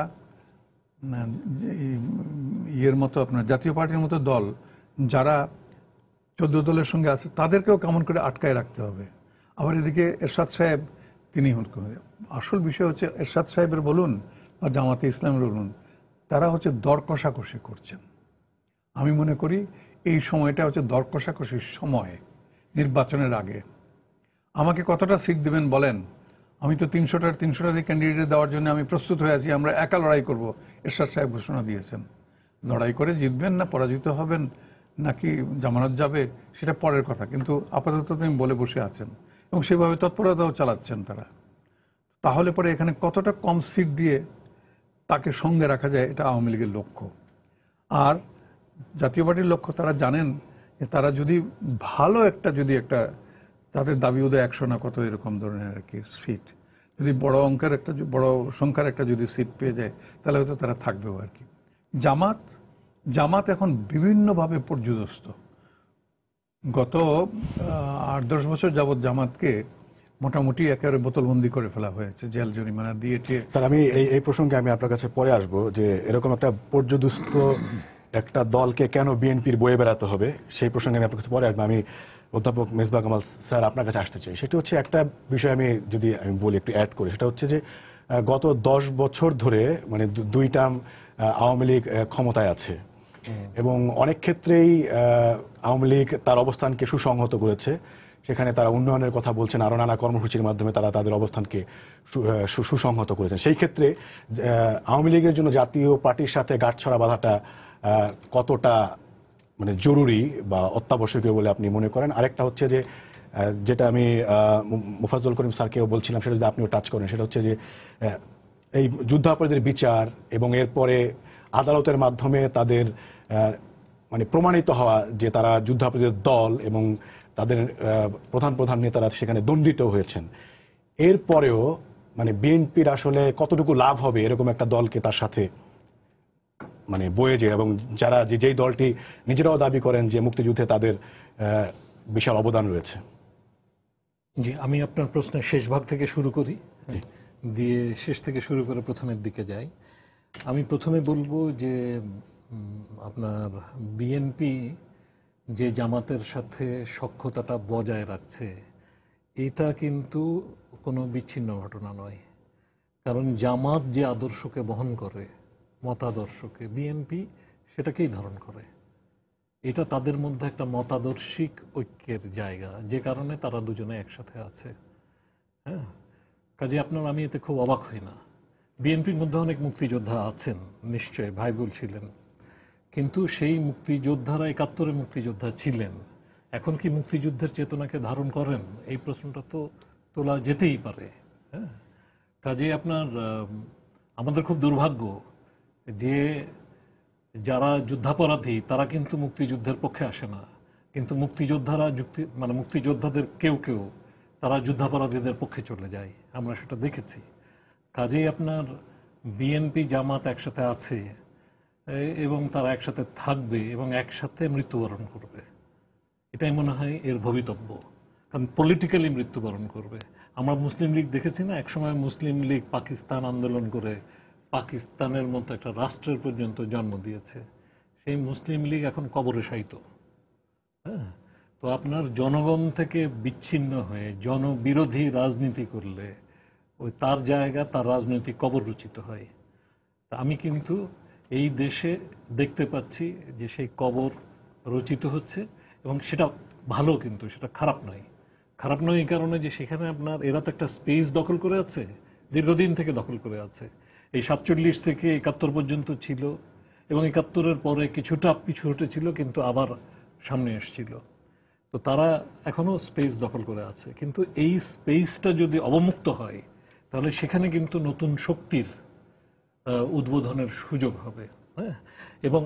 মতো আপনার জাতীয় পার্টির মতো দল যারা 14 দলের সঙ্গে আছে, তাদেরকেও কেমন করে আটকায় রাখতে হবে। আবার এদিকে এরশাদ সাহেব, তিনি আসল বিষয় হচ্ছে এরশাদ সাহেবের বলুন বা জামাতে ইসলামের বলুন, তারা হচ্ছে দর কষাকষি করছেন। আমি মনে করি এই সময়টা হচ্ছে দর কষাকষির সময়, নির্বাচনের আগে। আমাকে কতটা সিট দেবেন বলেন, আমি তো 300টার 300টা ক্যান্ডিডেট দেওয়ার জন্য আমি প্রস্তুত হয়ে আছি, আমরা একা লড়াই করব, এরশাদ সাহেব ঘোষণা দিয়েছেন। লড়াই করে জিতবেন না পরাজিত হবেন নাকি জামানত যাবে, সেটা পরের কথা, কিন্তু আপাতত তিনি বলে বসে আছেন এবং সেভাবে তৎপরতাও চালাচ্ছেন তারা। তাহলে পরে এখানে কতটা কম সিট দিয়ে তাকে সঙ্গে রাখা যায়, এটা আওয়ামী লীগের লক্ষ্য। আর জাতীয় পার্টির লক্ষ্য, তারা জানেন যে তারা যদি ভালো একটা তাদের দাবি উদয় 100 না কত এরকম ধরনের আর কি সিট, যদি বড় সংখ্যার একটা যদি সিট পেয়ে যায়, তাহলে হয়তো তারা থাকবেও আর কি। জামাত এখন বিভিন্নভাবে পর্যুদস্ত। গত 8-10 বছর যাবৎ জামাতকে মোটামুটি একেবারে বোতলবন্দি করে ফেলা হয়েছে, জেল জরিমানা দিয়ে। স্যার, আমি এই প্রসঙ্গে আমি আপনার কাছে পরে আসবো, যে এরকম একটা পর্যুদস্ত একটা দলকে কেন বিএনপির বয়ে বেড়াতে হবে, সেই প্রসঙ্গে আমি আপনার কাছে পরে আসবো। আমি অধ্যাপক মেজবাহ কামাল স্যার আপনার কাছে আসতে চাই। সেটা হচ্ছে একটা বিষয় আমি বলি, একটু অ্যাড করি। সেটা হচ্ছে যে গত 10 বছর ধরে, মানে 2 টার্ম আওয়ামী লীগ ক্ষমতায় আছে, এবং অনেক ক্ষেত্রেই আওয়ামী লীগ তার অবস্থানকে সুসংহত করেছে। সেখানে তারা উন্নয়নের কথা বলছেন, আরও নানা কর্মসূচির মাধ্যমে তারা তাদের অবস্থানকে সুসংহত করেছেন। সেই ক্ষেত্রে আওয়ামী লীগের জন্য জাতীয় পার্টির সাথে গাঁটছড়া বাঁধাটা কতটা মানে জরুরি বা অত্যাবশ্যকীয় বলে আপনি মনে করেন? আরেকটা হচ্ছে যে যেটা আমি মোফাজ্জল করিম স্যারকেও বলছিলাম, সেটা যদি আপনিও টাচ করেন, সেটা হচ্ছে যে এই যুদ্ধাপরাধীদের বিচার এবং এরপরে আদালতের মাধ্যমে তাদের মানে প্রমাণিত হওয়া যে তারা যুদ্ধাপরাধীদের দল এবং তাদের প্রধান প্রধান নেতারা সেখানে দণ্ডিত হয়েছেন, এরপরেও মানে বিএনপির আসলে কতটুকু লাভ হবে এরকম একটা দলকে তার সাথে মানে বয়ে যায়, এবং যারা যেই দলটি নিজেরাও দাবি করেন যে মুক্তিযুদ্ধে তাদের বিশাল অবদান রয়েছে? জি, আমি আপনার প্রশ্নের শেষ ভাগ থেকে শুরু করি, দিয়ে শেষ থেকে শুরু করে প্রথমের দিকে যাই। আমি প্রথমে বলবো যে আপনার বিএনপি যে জামাতের সাথে সখ্যতাটা বজায় রাখছে, এটা কিন্তু কোনো বিচ্ছিন্ন ঘটনা নয়। কারণ জামাত যে আদর্শকে বহন করে, মতাদর্শকে, বিএনপি সেটাকেই ধারণ করে। এটা তাদের মধ্যে একটা মতাদর্শিক ঐক্যের জায়গা, যে কারণে তারা দুজনে একসাথে আছে। হ্যাঁ, কাজে আমি এতে খুব অবাক হই না। বিএনপির মধ্যে অনেক মুক্তিযোদ্ধা আছেন, নিশ্চয় ভাই বলছিলেন, কিন্তু সেই মুক্তিযোদ্ধারা ৭১-এ মুক্তিযোদ্ধা ছিলেন। এখন কি মুক্তিযুদ্ধের চেতনাকে ধারণ করেন? এই প্রশ্নটা তো তোলা যেতেই পারে। হ্যাঁ, কাজে আমাদের খুব দুর্ভাগ্য যে যারা যুদ্ধাপরাধী তারা কিন্তু মুক্তিযুদ্ধের পক্ষে আসে না, কিন্তু মুক্তিযোদ্ধারা মুক্তিযোদ্ধাদের কেউ কেউ তারা যুদ্ধাপরাধীদের পক্ষে চলে যায়, আমরা সেটা দেখেছি। কাজেই বিএনপি জামাত একসাথে আছে এবং তারা একসাথে থাকবে এবং একসাথে মৃত্যুবরণ করবে, এটাই মনে হয় এর ভবিতব্য। কারণ পলিটিক্যালি মৃত্যুবরণ করবে। আমরা মুসলিম লীগ দেখেছি না, একসময় মুসলিম লীগ পাকিস্তান আন্দোলন করে পাকিস্তানের মতো একটা রাষ্ট্রের পর্যন্ত জন্ম দিয়েছে। সেই মুসলিম লীগ এখন কবরে শায়িত। হ্যাঁ, তো জনগণ থেকে বিচ্ছিন্ন হয়ে জনবিরোধী রাজনীতি করলে তার জায়গা, তার রাজনৈতিক কবর রচিত হয়। তা আমি কিন্তু এই দেশে দেখতে পাচ্ছি যে সেই কবর রচিত হচ্ছে, এবং সেটা ভালো, কিন্তু সেটা খারাপ নয়। খারাপ নয় এই কারণে যে সেখানে এরা তো একটা স্পেস দখল করে আছে, দীর্ঘদিন থেকে দখল করে আছে। এই ৪৭ থেকে ৭১ পর্যন্ত ছিল, এবং ৭১-এর পরে কিছুটা পিছু হটেছিল, কিন্তু আবার সামনে এসেছিল। তো তারা এখনো স্পেস দখল করে আছে, কিন্তু এই স্পেসটা যদি অবমুক্ত হয় তাহলে সেখানে কিন্তু নতুন শক্তির উদ্বোধনের সুযোগ হবে। হ্যাঁ, এবং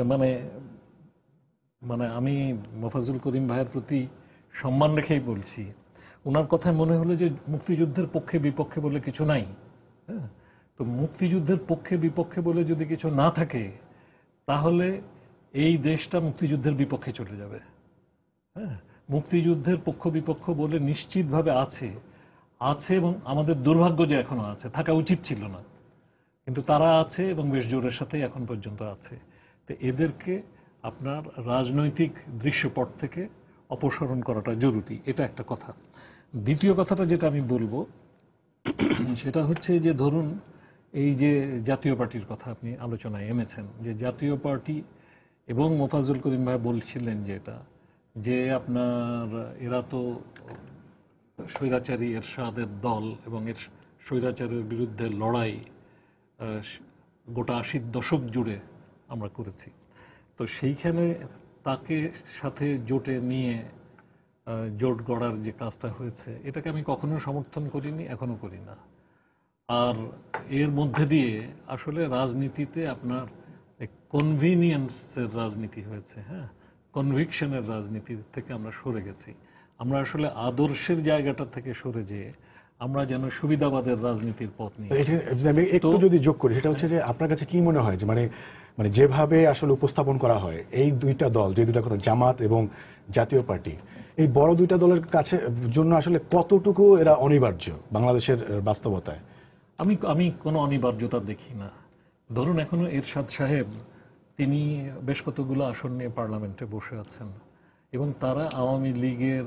আমি মোফাজ্জল করিম ভাইয়ের প্রতি সম্মান রেখেই বলছি, ওনার কথায় মনে হলো যে মুক্তিযুদ্ধের পক্ষে বিপক্ষে বলে কিছু নাই। হ্যাঁ, তো মুক্তিযুদ্ধের পক্ষে বিপক্ষে বলে যদি কিছু না থাকে তাহলে এই দেশটা মুক্তিযুদ্ধের বিপক্ষে চলে যাবে। হ্যাঁ, মুক্তিযুদ্ধের পক্ষ বিপক্ষ বলে নিশ্চিতভাবে আছে, এবং আমাদের দুর্ভাগ্য যে এখনো আছে, থাকা উচিত ছিল না, কিন্তু তারা আছে এবং বেশ জোরের সাথে এখন পর্যন্ত আছে। তো এদেরকে রাজনৈতিক দৃশ্যপট থেকে অপসারণ করাটা জরুরি, এটা একটা কথা। দ্বিতীয় কথাটা যেটা আমি বলবো সেটা হচ্ছে যে ধরুন এই যে জাতীয় পার্টির কথা আপনি আলোচনায় এনেছেন, যে জাতীয় পার্টি এবং মোফাজ্জল করিম ভাই বলছিলেন যে এরা তো স্বৈরাচারী এরশাদের দল, এবং এর স্বৈরাচারের বিরুদ্ধে লড়াই গোটা ৮০ দশক জুড়ে আমরা করেছি। তো সেইখানে তাকে সাথে জোটে নিয়ে জোট গড়ার যে কাজটা হয়েছে, এটাকে আমি কখনো সমর্থন করিনি, এখনো করি না। আর এর মধ্যে দিয়ে আসলে রাজনীতিতে কনভিনিয়েন্সের রাজনীতি হয়েছে। হ্যাঁ, কনভিকশনের রাজনীতি থেকে আমরা সরে গেছি। আমরা আসলে আদর্শের জায়গাটা থেকে সরে যেয়ে আমরা যেন সুবিধাবাদের রাজনীতির পথ নিয়ে। আমি একটু যদি যোগ করি, সেটা হচ্ছে যে আপনার কাছে কি মনে হয় যে মানে যেভাবে আসলে উপস্থাপন করা হয় এই দুইটা দল, যে দুইটা কথা, জামাত এবং জাতীয় পার্টি, এই বড় দুইটা দলের কাছে জন্য আসলে কতটুকু এরা অনিবার্য বাংলাদেশের বাস্তবতায়? আমি কোনো অনিবার্যতা দেখি না। ধরুন এখনো এরশাদ সাহেব, তিনি বেশ কতগুলো আসন নিয়ে পার্লামেন্টে বসে আছেন, এবং তারা আওয়ামী লীগের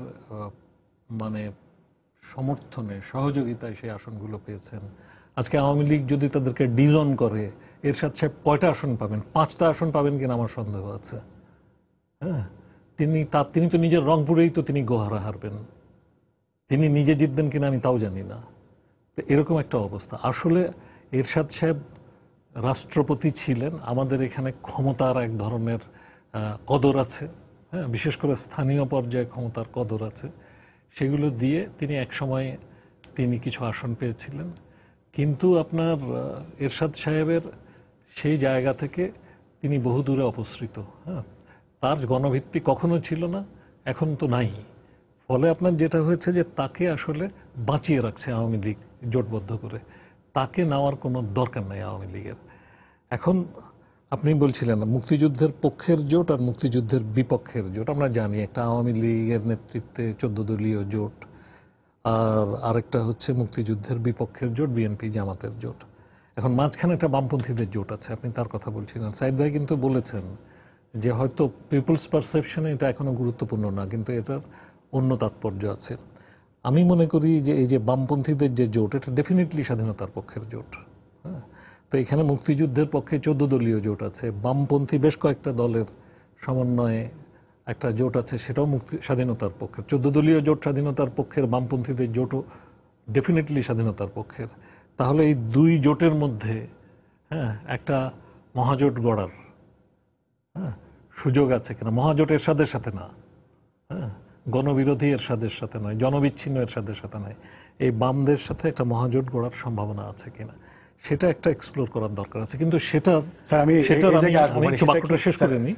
সমর্থনে, সহযোগিতায় সেই আসনগুলো পেয়েছেন। আজকে আওয়ামী লীগ যদি তাদেরকে ডিজন করে, এরশাদ সাহেব কয়টা আসন পাবেন? ৫টা আসন পাবেন কিনা আমার সন্দেহ আছে। হ্যাঁ, তিনি তো নিজের রংপুরেই তো তিনি গোহারা হারবেন, তিনি নিজে জিতবেন কিনা আমি তাও জানি না। তো এরকম একটা অবস্থা। আসলে এরশাদ সাহেব রাষ্ট্রপতি ছিলেন, আমাদের এখানে ক্ষমতার এক ধরনের কদর আছে, হ্যাঁ, বিশেষ করে স্থানীয় পর্যায়ে ক্ষমতার কদর আছে, সেগুলো দিয়ে তিনি একসময় তিনি কিছু আসন পেয়েছিলেন। কিন্তু আপনার এরশাদ সাহেবের সেই জায়গা থেকে তিনি বহুদূরে অপসৃত। হ্যাঁ, তার গণভিত্তি কখনো ছিল না, এখন তো নাই। ফলে আপনার যেটা হয়েছে যে তাকে আসলে বাঁচিয়ে রাখছে আওয়ামী লীগ জোটবদ্ধ করে, তাকে নেওয়ার কোনো দরকার নাই আওয়ামী লীগের। এখন আপনি বলছিলেন মুক্তিযুদ্ধের পক্ষের জোট আর মুক্তিযুদ্ধের বিপক্ষের জোট। আমরা জানি একটা আওয়ামী লীগের নেতৃত্বে 14 দলীয় জোট, আর আরেকটা হচ্ছে মুক্তিযুদ্ধের বিপক্ষের জোট বিএনপি জামাতের জোট। এখন মাঝখানে একটা বামপন্থীদের জোট আছে, আপনি তার কথা বলছিলেন। সাইদ ভাই কিন্তু বলেছেন যে হয়তো পিপলস পারসেপশনে এটা এখনো গুরুত্বপূর্ণ না, কিন্তু এটার অন্য তাৎপর্য আছে। আমি মনে করি যে এই যে বামপন্থীদের যে জোট, এটা ডেফিনেটলি স্বাধীনতার পক্ষের জোট। হ্যাঁ, তো এখানে মুক্তিযুদ্ধের পক্ষে 14 দলীয় জোট আছে, বামপন্থী বেশ কয়েকটা দলের সমন্বয়ে একটা জোট আছে, সেটাও স্বাধীনতার পক্ষের। 14 দলীয় জোট স্বাধীনতার পক্ষের, বামপন্থীদের জোটও ডেফিনেটলি স্বাধীনতার পক্ষের। তাহলে এই দুই জোটের মধ্যে হ্যাঁ একটা মহাজোট গড়ার হ্যাঁ সুযোগ আছে কিনা? মহাজোট এরশাদের সাথে না, হ্যাঁ, গণবিরোধী এরশাদের সাথে নয়, জনবিচ্ছিন্ন এরশাদের সাথে নয়, এই বামদের সাথে একটা মহাজোট গড়ার সম্ভাবনা আছে কিনা, সেটা একটা এক্সপ্লোর করার দরকার আছে। কিন্তু সেটার আমি একটু বাক্যটা শেষ করে নিই,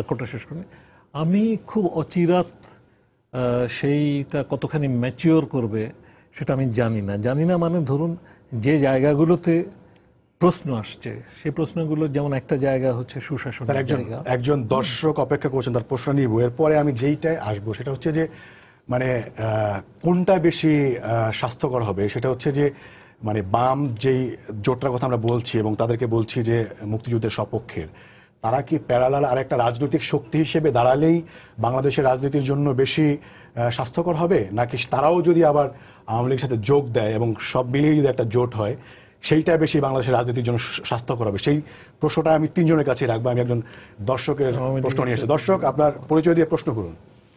আমি খুব অচিরাত সেইটা কতখানি ম্যাচিওর করবে সেটা আমি জানি না মানে ধরুন যে জায়গাগুলোতে প্রশ্ন আসছে সেই প্রশ্নগুলো, যেমন একটা জায়গা হচ্ছে সুশাসনের জায়গা। একজন দর্শক অপেক্ষা করছেন, তার প্রশ্ন নিব, এরপরে আমি যেইটাই আসবো সেটা হচ্ছে যে মানে কোনটা বেশি স্বাস্থ্যকর হবে, সেটা হচ্ছে যে মানে বাম যেই জোটটার কথা আমরা বলছি এবং তাদেরকে বলছি যে মুক্তিযুদ্ধের সপক্ষের, তারা কি প্যারালাল আর একটা রাজনৈতিক শক্তি হিসেবে দাঁড়ালেই বাংলাদেশের রাজনীতির জন্য বেশি স্বাস্থ্যকর হবে, নাকি তারাও যদি আবার আওয়ামী লীগের সাথে যোগ দেয় এবং সব মিলিয়ে যদি একটা জোট হয় সেইটা বেশি বাংলাদেশের রাজনীতির জন্য স্বাস্থ্যকর হবে? সেই প্রশ্নটা আমি তিনজনের কাছে রাখবো। আমি একজন দর্শকের প্রশ্ন নিয়ে এসেছি। দর্শক, আপনার পরিচয় দিয়ে প্রশ্ন করুন।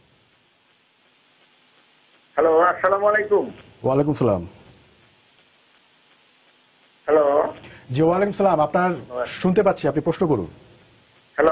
হ্যালো, আসসালামু আলাইকুম। ওয়ালাইকুম সালাম। হ্যালো। জি, ওয়ালাইকুম সালাম। আপনার শুনতে পাচ্ছি, আপনি প্রশ্ন করুন। হ্যালো।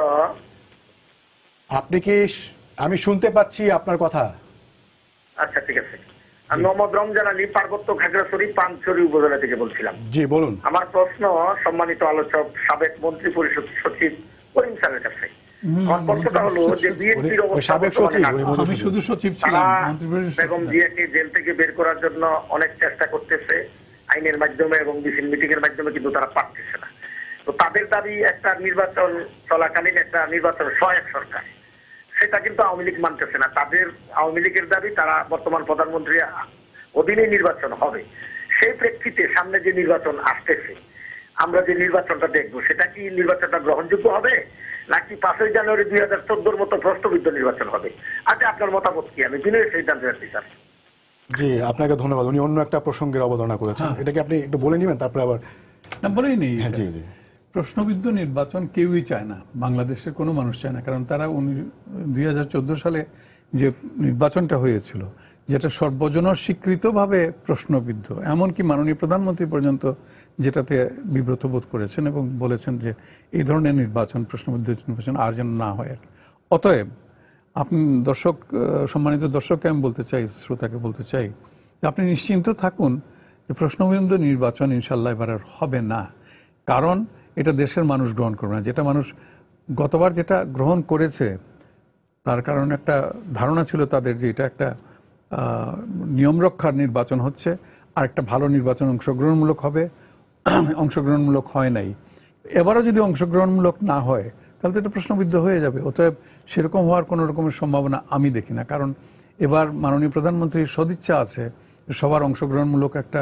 আপনি কি? আমি শুনতে পাচ্ছি আপনার কথা। আচ্ছা, ঠিক আছে। আমি মোহাম্মদ রমজান আলী, পার্বত্য খাগড়াছড়ি পানছড়ি উপজেলা থেকে বলছিলাম। জি, বলুন। আমার প্রশ্ন সম্মানিত আলোচক সাবেক মন্ত্রী পরিষদ সচিব করিম স্যারের কাছে। আমার প্রশ্নটা হলো যে বিএনপির অবস্থা, আমি শুধু সচিব ছিলাম, বেগম জিয়াকে জেল থেকে বের করার জন্য অনেক চেষ্টা করতেছে আইনের মাধ্যমে এবং মিটিং এর মাধ্যমে, কিন্তু তারা পারতেছে না। তো তাদের দাবি একটা নির্বাচন চলাকালীন একটা নির্বাচন সহায়ক সরকার, সেটা কিন্তু আওয়ামী লীগ মানতেছে না। তাদের আওয়ামী লীগের দাবি তারা বর্তমান প্রধানমন্ত্রী অধীনে নির্বাচন হবে। সেই প্রেক্ষিতে সামনে যে নির্বাচন আসতেছে, আমরা যে নির্বাচনটা দেখবো, সেটা কি নির্বাচনটা গ্রহণযোগ্য হবে, নাকি 5ই জানুয়ারি 2014-র মতো প্রশ্নবিদ্ধ নির্বাচন হবে? আচ্ছা, আপনার মতামত কি? আমি বিনয়ের সেই জানতে চাচ্ছি স্যার। জি, আপনাকে ধন্যবাদ। উনি অন্য একটা প্রসঙ্গের অবতারণা করেছেন, এটাকে আপনি একটু বলে নেবেন, তারপরে আবার। না, বলেই নেই। জি জি, প্রশ্নবিদ্ধ নির্বাচন কেউই চায় না, বাংলাদেশের কোনো মানুষ চায় না। কারণ তারা 2014 সালে যে নির্বাচনটা হয়েছিল, যেটা সর্বজন স্বীকৃতভাবে প্রশ্নবিদ্ধ, এমনকি মাননীয় প্রধানমন্ত্রী পর্যন্ত যেটাতে বিব্রত বোধ করেছেন এবং বলেছেন যে এই ধরনের নির্বাচন, প্রশ্নবিদ্ধ নির্বাচন আর যেন না হয় আর কি। অতএব আপনি সম্মানিত দর্শককে আমি বলতে চাই, শ্রোতাকে বলতে চাই যে আপনি নিশ্চিন্ত থাকুন যে প্রশ্নবিদ্ধ নির্বাচন ইনশাল্লাহ এবার আর হবে না। কারণ এটা দেশের মানুষ গ্রহণ করবে না। যেটা মানুষ গতবার যেটা গ্রহণ করেছে, তার কারণ একটা ধারণা ছিল তাদের যে এটা একটা নিয়ম রক্ষার নির্বাচন হচ্ছে, আর একটা ভালো নির্বাচন অংশগ্রহণমূলক হবে, অংশগ্রহণমূলক হয় নাই। এবারও যদি অংশগ্রহণমূলক না হয় তাহলে তো এটা প্রশ্নবিদ্ধ হয়ে যাবে। অতএব সেরকম হওয়ার কোনো রকমের সম্ভাবনা আমি দেখি না। কারণ এবার মাননীয় প্রধানমন্ত্রীর সদিচ্ছা আছে সবার অংশগ্রহণমূলক একটা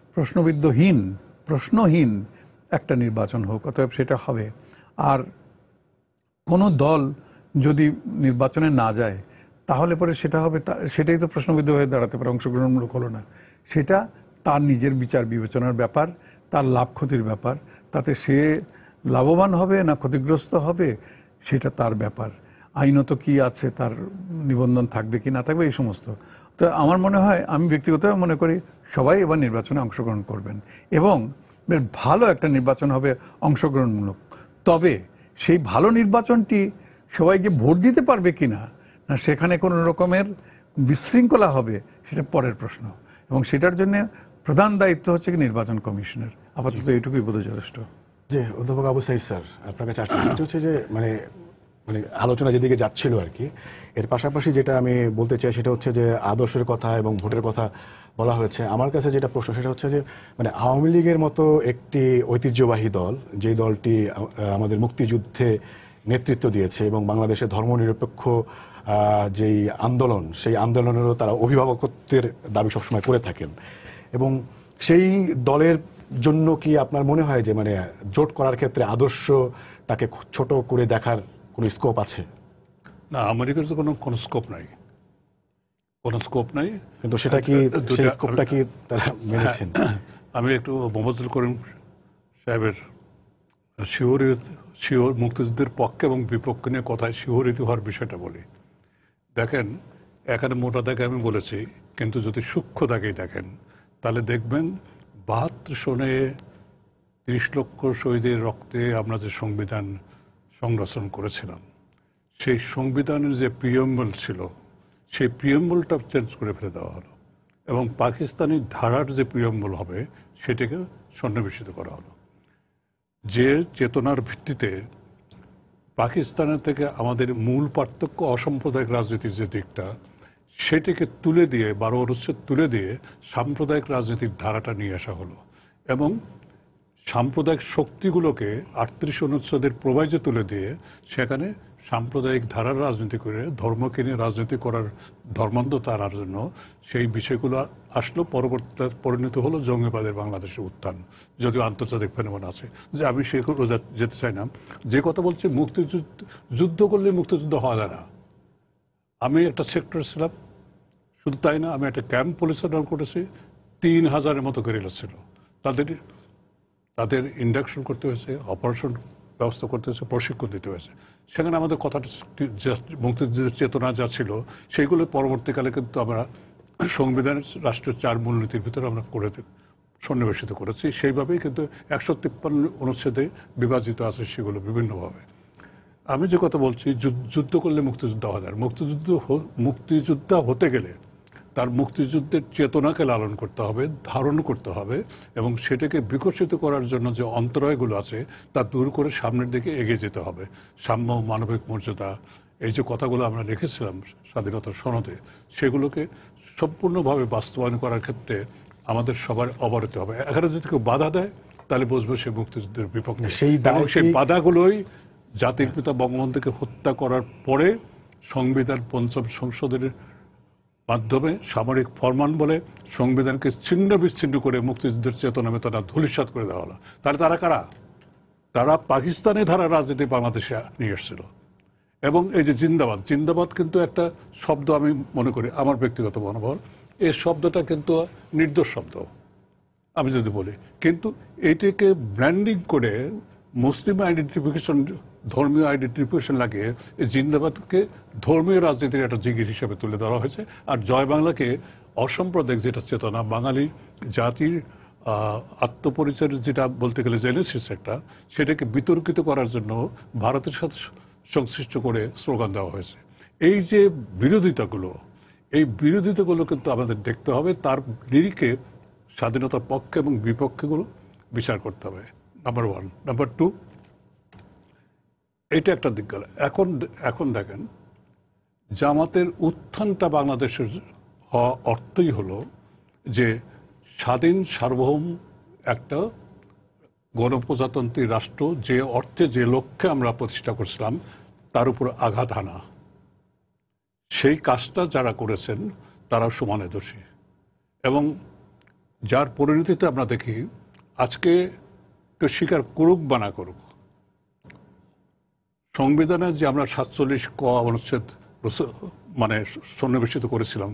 প্রশ্নহীন একটা নির্বাচন হোক। অতএব সেটা হবে। আর কোনো দল যদি নির্বাচনে না যায় তাহলে পরে সেটা হবে, সেটাই তো প্রশ্নবিদ্ধ হয়ে দাঁড়াতে পারে, অংশগ্রহণমূলক হলো না। সেটা তার নিজের বিচার বিবেচনার ব্যাপার, তার লাভ ক্ষতির ব্যাপার। তাতে সে লাভবান হবে না ক্ষতিগ্রস্ত হবে সেটা তার ব্যাপার। আইনত কি আছে, তার নিবন্ধন থাকবে কি না থাকবে, এই সমস্ত। তো আমার মনে হয়, আমি ব্যক্তিগতভাবে মনে করি সবাই এবার নির্বাচনে অংশগ্রহণ করবেন এবং বেশ ভালো একটা নির্বাচন হবে, অংশগ্রহণমূলক। তবে সেই ভালো নির্বাচনটি সবাইকে ভোট দিতে পারবে কিনা, না সেখানে কোনো রকমের বিশৃঙ্খলা হবে, সেটা পরের প্রশ্ন। এবং সেটার জন্য প্রধান দায়িত্ব হচ্ছে কি নির্বাচন কমিশনের। আপাতত এইটুকুই বোধ যথেষ্ট। যে অধ্যাপক আবু সাঈদ স্যার, আপনার কাছে আসছে সেটা হচ্ছে যে মানে মানে আলোচনা যেদিকে যাচ্ছিল আর কি, এর পাশাপাশি যেটা আমি বলতে চাই সেটা হচ্ছে যে আদর্শের কথা এবং ভোটের কথা বলা হয়েছে। আমার কাছে যেটা প্রশ্ন সেটা হচ্ছে যে মানে আওয়ামী লীগের মতো একটি ঐতিহ্যবাহী দল, যেই দলটি আমাদের মুক্তিযুদ্ধে নেতৃত্ব দিয়েছে এবং বাংলাদেশের ধর্মনিরপেক্ষ যেই আন্দোলন, সেই আন্দোলনেরও তারা অভিভাবকত্বের দাবি সবসময় করে থাকেন, এবং সেই দলের জন্য কি আপনার মনে হয় যে মানে জোট করার ক্ষেত্রে আদর্শটাকে ছোট করে দেখার কোনো স্কোপ আছে? না, আমেরিকার তো কোনো স্কোপ নাই, কোনো স্কোপ নাই। কিন্তু সেটা কি, সেই স্কোপটা কি তারা মেনেছেন? আমি একটু মোহাম্মদুল করিম সাহেবের মুক্তিযুদ্ধের পক্ষে এবং বিপক্ষে নিয়ে কথায় শিহরিত হওয়ার বিষয়টা বলি। দেখেন, এখানে মোটা দাগে আমি বলেছি, কিন্তু যদি সূক্ষ্ম দাগেই দেখেন তাহলে দেখবেন 72 সনে 30 লক্ষ শহীদের রক্তে আমরা যে সংবিধান সংরচনা করেছিলাম, সেই সংবিধানের যে প্রিয়াম্বল ছিল, সেই প্রিয়াম্বলটা চেঞ্জ করে ফেলে দেওয়া হলো, এবং পাকিস্তানি ধারার যে প্রিয়াম্বল হবে সেটাকে সন্নিবেশিত করা হলো। যে চেতনার ভিত্তিতে পাকিস্তানের থেকে আমাদের মূল পার্থক্য অসাম্প্রদায়িক রাজনীতির যে দিকটা, সেটিকে তুলে দিয়ে 12 অনুচ্ছেদ তুলে দিয়ে সাম্প্রদায়িক রাজনীতির ধারাটা নিয়ে আসা হলো, এবং সাম্প্রদায়িক শক্তিগুলোকে 38 অনুচ্ছেদের প্রবাহে তুলে দিয়ে সেখানে সাম্প্রদায়িক ধারার রাজনীতি করে ধর্মকে নিয়ে রাজনীতি করার ধর্মান্ধতা আনার জন্য সেই বিষয়গুলো আসলো। পরবর্তীতে পরিণত হলো জঙ্গিবাদের বাংলাদেশের উত্থান, যদিও আন্তর্জাতিক ফেনোমেন আছে, যে আমি সেগুলো যেতে চাই না। যে কথা বলছি, যুদ্ধ করলে মুক্তিযুদ্ধ হওয়া যায় না। আমি একটা সেক্টর ছিলাম, শুধু তাই না, আমি একটা ক্যাম্প পরিচালনা করেছি, 3000-এর মতো গেরিলা ছিল। তাদের ইন্ডাকশন করতে হয়েছে, অপারেশন ব্যবস্থা করতে হয়েছে, প্রশিক্ষণ দিতে হয়েছে। সেখানে আমাদের কথাটা, মুক্তিযুদ্ধের চেতনা যা ছিল, সেইগুলো পরবর্তীকালে কিন্তু আমরা সংবিধানের রাষ্ট্রের 4 মূলনীতির ভিতরে আমরা সন্নিবেশিত করেছি। সেইভাবেই কিন্তু 153 অনুচ্ছেদে বিভাজিত আছে সেগুলো বিভিন্নভাবে। আমি যে কথা বলছি, যুদ্ধ করলে মুক্তিযুদ্ধ হওয়া যায়। মুক্তিযোদ্ধা হতে গেলে তার মুক্তিযুদ্ধের চেতনাকে লালন করতে হবে, ধারণ করতে হবে, এবং সেটাকে বিকশিত করার জন্য যে অন্তরায়গুলো আছে তা দূর করে সামনের দিকে এগিয়ে যেতে হবে। সাম্য, মানবিক মর্যাদা, এই যে কথাগুলো আমরা রেখেছিলাম স্বাধীনতার সনদে, সেগুলোকে সম্পূর্ণভাবে বাস্তবায়ন করার ক্ষেত্রে আমাদের সবার অবরত হবে। এখানে যদি কেউ বাধা দেয় তাহলে বুঝবে সে মুক্তিযুদ্ধের বিপক্ষে। সেই বাধাগুলোই জাতির পিতা বঙ্গবন্ধুকে হত্যা করার পরে সংবিধান 5ম সংশোধনের মাধ্যমে সামরিক ফরমান বলে সংবিধানকে ছিন্ন বিচ্ছিন্ন করে মুক্তিযুদ্ধের চেতনা মেতনা ধূলিসাৎ করে দেওয়া হলো। তাহলে তারা কারা? তারা পাকিস্তানি ধারা রাজনীতি বাংলাদেশে নিয়ে এসেছিল। এবং এই যে জিন্দাবাদ, জিন্দাবাদ কিন্তু একটা শব্দ, আমি মনে করি, আমার ব্যক্তিগত মনোবল, এই শব্দটা কিন্তু নির্দোষ শব্দ আমি যদি বলি, কিন্তু এটাকে ব্র্যান্ডিং করে মুসলিম আইডেন্টিফিকেশন, ধর্মীয় আইডেন্টিফিকেশন লাগিয়ে এই জিন্দাবাদকে ধর্মীয় রাজনীতির একটা জিগির হিসেবে তুলে ধরা হয়েছে। আর জয় বাংলাকে অসাম্প্রদায়িক যেটা চেতনা, বাঙালি জাতির আত্মপরিচয়ের যেটা বলতে গেলে জেনেসিস একটা, সেটাকে বিতর্কিত করার জন্য ভারতের সাথে সংশ্লিষ্ট করে স্লোগান দেওয়া হয়েছে। এই যে বিরোধিতাগুলো, এই বিরোধিতাগুলো কিন্তু আমাদের দেখতে হবে, তার নিরিখে স্বাধীনতার পক্ষে এবং বিপক্ষেগুলো বিচার করতে হবে, নাম্বার 1। নাম্বার 2, এটা একটা দিক গেল। এখন দেখেন, জামাতের উত্থানটা বাংলাদেশের হওয়া অর্থই হলো যে স্বাধীন সার্বভৌম একটা গণপ্রজাতন্ত্রী রাষ্ট্র, যে অর্থে যে লক্ষ্যে আমরা প্রতিষ্ঠা করছিলাম তার উপর আঘাত হানা। সেই কাজটা যারা করেছেন তারা সমানে দোষী, এবং যার পরিণতিতে আমরা দেখি আজকে কেউ স্বীকার করুক বা না করুক, সংবিধানে যে আমরা 47 ক অনুচ্ছেদ মানে সন্নিবেশিত করেছিলাম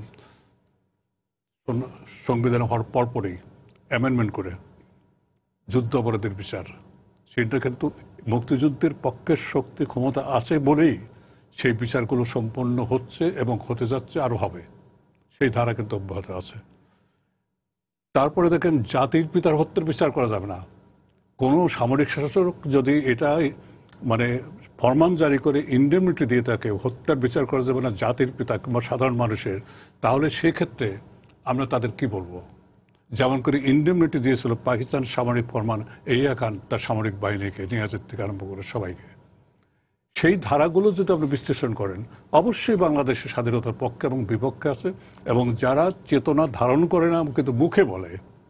সংবিধান হওয়ার পরপরই অ্যামেন্ডমেন্ট করে যুদ্ধ অপরাধের বিচার, সেটা কিন্তু মুক্তিযুদ্ধের পক্ষের শক্তি ক্ষমতা আছে বলেই সেই বিচারগুলো সম্পন্ন হচ্ছে এবং হতে যাচ্ছে, আরও হবে। সেই ধারা কিন্তু অব্যাহত আছে। তারপরে দেখেন, জাতির পিতার হত্যার বিচার করা যাবে না। কোনো সামরিক শাসক যদি এটা মানে ফরমান জারি করে ইন্ডেমনিটি দিয়ে তাকে হত্যার বিচার করা যাবে না জাতির পিতা কিংবা সাধারণ মানুষের, তাহলে সেক্ষেত্রে আমরা তাদের কি বলবো? যেমন করে ইন্ডেমনিটি দিয়েছিল পাকিস্তান সামরিক ফরমান এরিয়া খান তার সামরিক বাহিনীকে, নিয়াজের থেকে আরম্ভ করে সবাইকে। সেই ধারাগুলো যদি আপনি বিশ্লেষণ করেন, অবশ্যই বাংলাদেশের স্বাধীনতার পক্ষে এবং বিপক্ষে আছে, এবং যারা চেতনা ধারণ করে না কিন্তু মুখে বলে,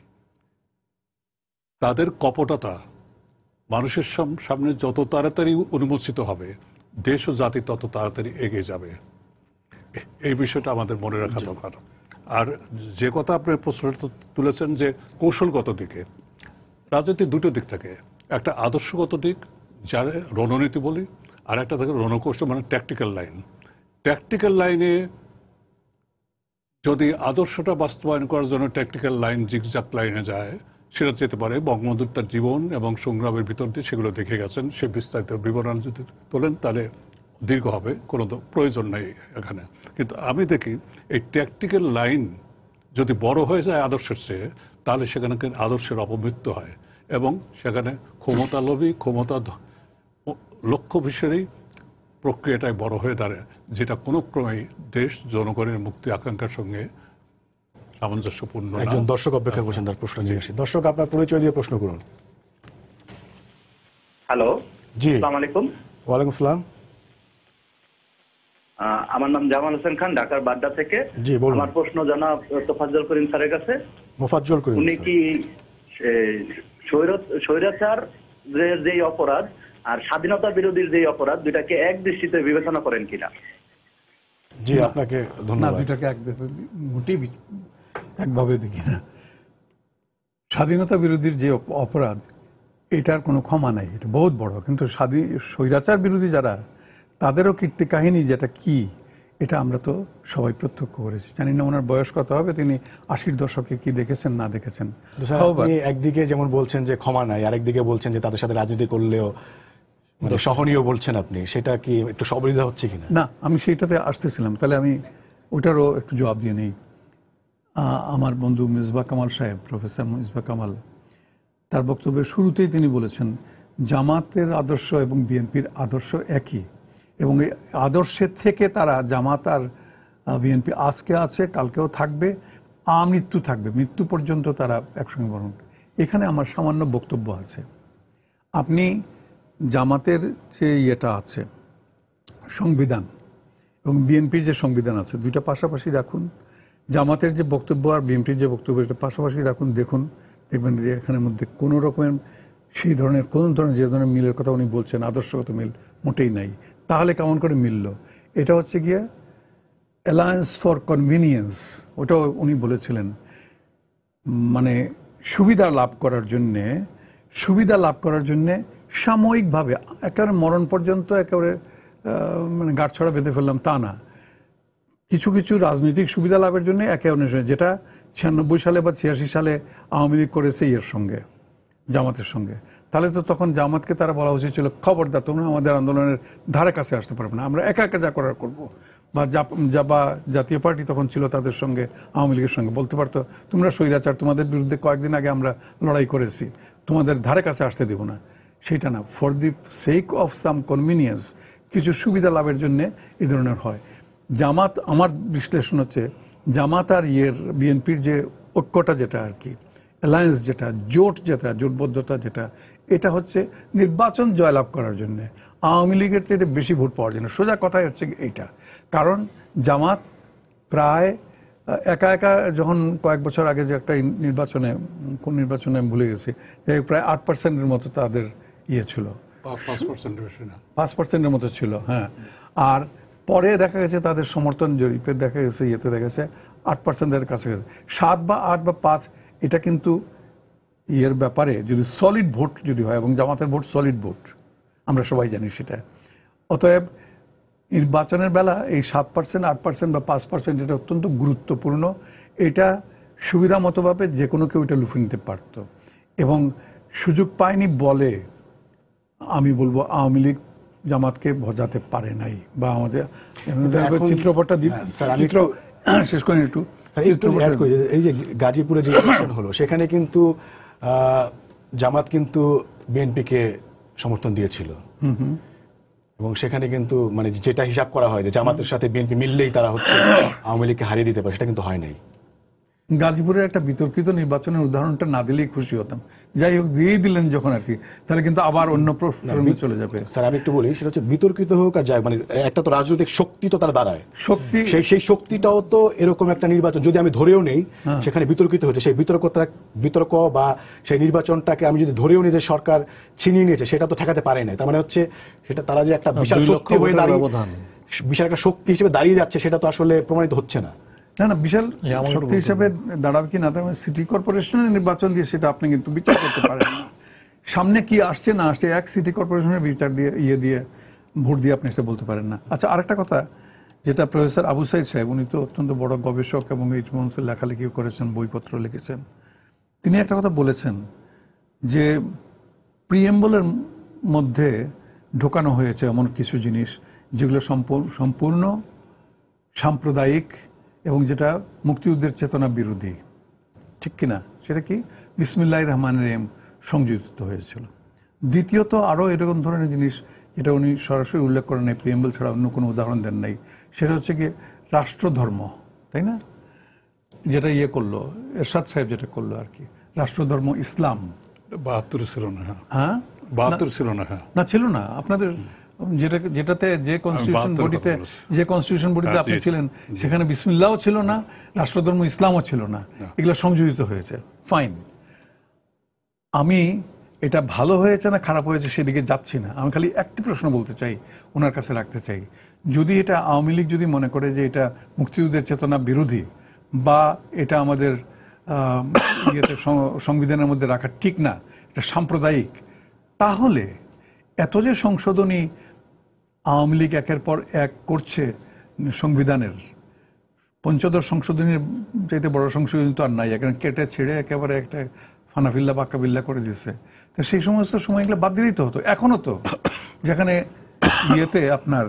তাদের কপটতা মানুষের সামনে যত তাড়াতাড়ি উন্মোচিত হবে, দেশ ও জাতি তত তাড়াতাড়ি এগিয়ে যাবে। এই বিষয়টা আমাদের মনে রাখা দরকার। আর যে কথা আপনি প্রশ্ন তুলেছেন যে কৌশলগত দিকে, রাজনীতির দুটো দিক থাকে, একটা আদর্শগত দিক যার রণনীতি বলি, আর একটা থাকে রণকৌশল, মানে ট্যাকটিক্যাল লাইন। ট্যাকটিক্যাল লাইনে যদি আদর্শটা বাস্তবায়ন করার জন্য ট্যাকটিক্যাল লাইন জিগজাগ লাইনে যায়, সেটা যেতে পারে। বঙ্গবন্ধু তার জীবন এবং সংগ্রামের ভিতর দিয়ে সেগুলো দেখে গেছেন, সে বিস্তারিত বিবরণ যদি তোলেন তাহলে দীর্ঘ হবে, কোনো প্রয়োজন নেই এখানে। কিন্তু আমি দেখি এই ট্যাকটিক্যাল লাইন যদি বড় হয়ে যায় আদর্শের চেয়ে, তাহলে সেখানে আদর্শের অপমৃত্যু হয়, এবং সেখানে ক্ষমতালোভী, ক্ষমতা লক্ষ্য বিষয়েই প্রক্রিয়াটাই বড় হয়ে দাঁড়ায়, যেটা কোনো ক্রমেই দেশ জনগণের মুক্তি আকাঙ্ক্ষার সঙ্গে সামঞ্জস্যপূর্ণ না। একজন দর্শক অপেক্ষা করছেন তার প্রশ্ন নিয়ে আসি। দর্শক, আপনার পরিচয় দিয়ে প্রশ্ন করুন। হ্যালো, জি, আসসালামু আলাইকুম। ওয়ালাইকুম আসসালাম। আমার নাম জামাল হোসেন খান, ঢাকার বাড্ডা থেকে। জি, বলুন। আমার প্রশ্ন জনাব তোফাজ্জল করিম স্যারের কাছে। মোফাজ্জল করিম উনি স্যার। কি স্বৈরাচার যেই অপরাধ আর স্বাধীনতা বিরোধীর যেই অপরাধ, দুইটাকে এক দৃষ্টিতে বিবেচনা করেন কিনা? জি, আপনাকে না, ধন্যবাদ। দুইটাকে মোটেই একভাবে দেখি না। স্বাধীনতা বিরোধীর যে অপরাধ, এটার কোনো ক্ষমা নাই, এটা বহুত বড়। কিন্তু স্বৈরাচার বিরোধী যারা, তাদেরও কীর্তি কাহিনী যেটা কি, এটা আমরা তো সবাই প্রত্যক্ষ করেছি। জানি না ওনার বয়স কত হবে, তিনি 80-র দশকে কি দেখেছেন না দেখেছেন। আপনি একদিকে যেমন বলছেন যে ক্ষমা নাই, আরেকদিকে বলছেন যে তাদের সাথে রাজনীতি করলেও মানে সহনীয় বলছেন আপনি, সেটা কি একটু সবরিধা হচ্ছে কিনা? না, আমি সেইটাতে আসতেছিলাম, তাহলে আমি ওইটারও একটু জবাব দিয়ে নেই। আমার বন্ধু মিসবাহ কামাল সাহেব, প্রফেসর মিসবাহ কামাল, তার বক্তব্যের শুরুতেই তিনি বলেছেন জামাতের আদর্শ এবং বিএনপির আদর্শ একই, এবং এই আদর্শের থেকে তারা, জামাত আর বিএনপি আজকে আছে, কালকেও থাকবে, আমৃত্যু থাকবে, মৃত্যু পর্যন্ত তারা একসঙ্গে বরণ। এখানে আমার সামান্য বক্তব্য আছে। আপনি জামাতের যে ইয়েটা আছে সংবিধান এবং বিএনপির যে সংবিধান আছে, দুইটা পাশাপাশি রাখুন। জামাতের যে বক্তব্য আর বিএনপির যে বক্তব্য, এটা পাশাপাশি রাখুন, দেখুন, দেখবেন যে এখানের মধ্যে কোনো রকমের সেই ধরনের কোন ধরনের যে ধরনের মিলের কথা উনি বলছেন, আদর্শগত মিল মোটেই নাই। তাহলে কেমন করে মিলল? এটা হচ্ছে গিয়ে অ্যালায়েন্স ফর কনভিনিয়েন্স, ওটাও উনি বলেছিলেন, মানে সুবিধা লাভ করার জন্যে সাময়িকভাবে, একেবারে মরণ পর্যন্ত একেবারে মানে গাঁটছড়া বেঁধে ফেললাম তা না, কিছু কিছু রাজনৈতিক সুবিধা লাভের জন্য একে অন্যের সঙ্গে, যেটা 96 সালে বা 86 সালে আওয়ামী লীগ করেছে এর সঙ্গে, জামাতের সঙ্গে। তাহলে তো তখন জামাতকে তারা বলা উচিত ছিল, খবরদার তোমরা আমাদের আন্দোলনের ধারে কাছে আসতে পারবে না, আমরা একা একা যা করার করবো। বা জাতীয় পার্টি তখন ছিল তাদের সঙ্গে, আওয়ামী লীগের সঙ্গে, বলতে পারতো তোমরা স্বৈরাচার, তোমাদের বিরুদ্ধে কয়েকদিন আগে আমরা লড়াই করেছি, তোমাদের ধারে কাছে আসতে দেব না। সেটা না, for the sake of some convenience, কিছু সুবিধা লাভের জন্য এই ধরনের হয়। জামাত, আমার বিশ্লেষণ হচ্ছে জামাত আর বিএনপির যে ঐক্যটা, যেটা আর কি অ্যালায়েন্স, যেটা জোটবদ্ধতা যেটা, এটা হচ্ছে নির্বাচন জয়লাভ করার জন্য, আওয়ামী লীগের চেয়ে বেশি ভোট পাওয়ার জন্য। সোজা কথাই হচ্ছে এইটা। কারণ জামাত প্রায় একা একা, যখন কয়েক বছর আগে যে একটা নির্বাচনে, কোন নির্বাচনে আমি ভুলে গেছি, যে প্রায় 8%-এর মতো তাদের ইয়ে ছিল, 5%-এর মতো ছিল। হ্যাঁ, আর পরে দেখা গেছে তাদের সমর্থন জরিপে দেখা গেছে, ইয়েতে দেখা গেছে 8%-এর কাছে গেছে। 7 বা 8 বা 5, এটা কিন্তু ইয়ের ব্যাপারে যদি সলিড ভোট যদি হয়, এবং জামাতের ভোট সলিড ভোট, আমরা সবাই জানি সেটা। অতএব নির্বাচনের বেলা এই 7%, 8% বা 5%, এটা অত্যন্ত গুরুত্বপূর্ণ। এটা সুবিধা মতোভাবে যে কোনো কেউ এটা লুফে নিতে পারত, এবং সুযোগ পায়নি বলে আমি বলবো আওয়ামী লীগ জামাতকে ভজাতে পারে নাই। বা আমাদের চিত্রপটটা শেষ করেন একটু। এই যে গাজীপুরে যে ইলেকশন হলো, সেখানে কিন্তু জামাত কিন্তু বিএনপিকে সমর্থন দিয়েছিল, এবং সেখানে কিন্তু মানে যেটা হিসাব করা হয় যে জামাতের সাথে বিএনপি মিললেই তারা হচ্ছে আওয়ামী লীগকে হারিয়ে দিতে পারে, সেটা কিন্তু হয় নাই। গাজীপুরের একটা বিতর্কিত নির্বাচনের উদাহরণটা না দিলেই খুশি হতাম। যাই হোক, দিয়েই দিলেন যখন আর কি, তাহলে কিন্তু আবার অন্য প্রশ্নে চলে যাবে। স্যার আমি একটু বলি, সেটা হচ্ছে বিতর্কিত হোক আর যাই, মানে একটা তো রাজনৈতিক শক্তি তো তারা দাঁড়ায়, শক্তি, সেই শক্তিটাও তো এরকম একটা নির্বাচন যদি আমি ধরেও নেই সেখানে বিতর্কিত হচ্ছে, সেই বিতর্ক বা সেই নির্বাচনটাকে আমি যদি ধরেও নিই যে সরকার ছিনিয়ে নিয়েছে, সেটা তো ঠেকাতে পারে না। তার মানে হচ্ছে সেটা তারা যে একটা বিশাল শক্তি হয়ে দাঁড়িয়ে, বিশাল একটা শক্তি হিসেবে দাঁড়িয়ে যাচ্ছে, সেটা তো আসলে প্রমাণিত হচ্ছে না। না বিশাল শক্তি হিসেবে দাঁড়াবে কি না, সিটি কর্পোরেশনের নির্বাচন দিয়ে সেটা আপনি কিন্তু বিচার করতে পারেন না। সামনে কি আসছে না আসছে এক সিটি কর্পোরেশনের বিচার দিয়ে দিয়ে ভোট দিয়ে আপনি সেটা বলতে পারেন না। আচ্ছা, আরেকটা কথা, যেটা প্রফেসর আবু সাইদ সাহেব, উনি তো অত্যন্ত বড় গবেষক এবং এই সমস্ত লেখালেখিও করেছেন, বইপত্র লিখেছেন। তিনি একটা কথা বলেছেন যে প্রিএম্বলের মধ্যে ঢোকানো হয়েছে এমন কিছু জিনিস যেগুলো সম্পূর্ণ সাম্প্রদায়িক এবং যেটা মুক্তিযুদ্ধের চেতনা বিরোধী, ঠিক কিনা? সেটা কি? বিসমিল্লাহির রহমানির রহিম সংযোজিত হয়েছিল। দ্বিতীয়ত আরও এরকম ধরনের জিনিস যেটা উনি সরাসরি উল্লেখ করেন নাই, প্রিএম্বল ছাড়া অন্য কোনো উদাহরণ দেন নাই, সেটা হচ্ছে কি রাষ্ট্রধর্ম, তাই না? যেটা করলো এরশাদ সাহেব, যেটা করলো আর কি, রাষ্ট্রধর্ম ইসলাম। 72 ছিল না? হ্যাঁ 72 ছিল না? হ্যাঁ, না ছিল না। আপনাদের যেটাতে যে কনস্টিটিউশন বডিতে আপনি ছিলেন সেখানে বিসমিল্লাহও ছিল না, রাষ্ট্রধর্ম ইসলামও ছিল না, এগুলো সংযোজিত হয়েছে। ফাইন, আমি এটা ভালো হয়েছে না খারাপ হয়েছে সেদিকে যাচ্ছি না, আমি খালি একটি প্রশ্ন বলতে চাই, ওনার কাছে রাখতে চাই। যদি এটা আওয়ামী লীগ যদি মনে করে যে এটা মুক্তিযুদ্ধের চেতনা বিরোধী বা এটা আমাদের সংবিধানের মধ্যে রাখা ঠিক না, এটা সাম্প্রদায়িক, তাহলে এত যে সংশোধনী আওয়ামী লীগ একের পর এক করছে সংবিধানের, পঞ্চদশ সংশোধনীর চাইতে বড় সংশোধনী তো আর নাই, এখানে কেটে ছেড়ে একেবারে একটা ফানাফিল্লা বাক্কাবিল্লা করে দিচ্ছে। তো সেই সমস্ত সময়গুলো বাদ দিলেই তো হতো। এখনও তো যেখানে আপনার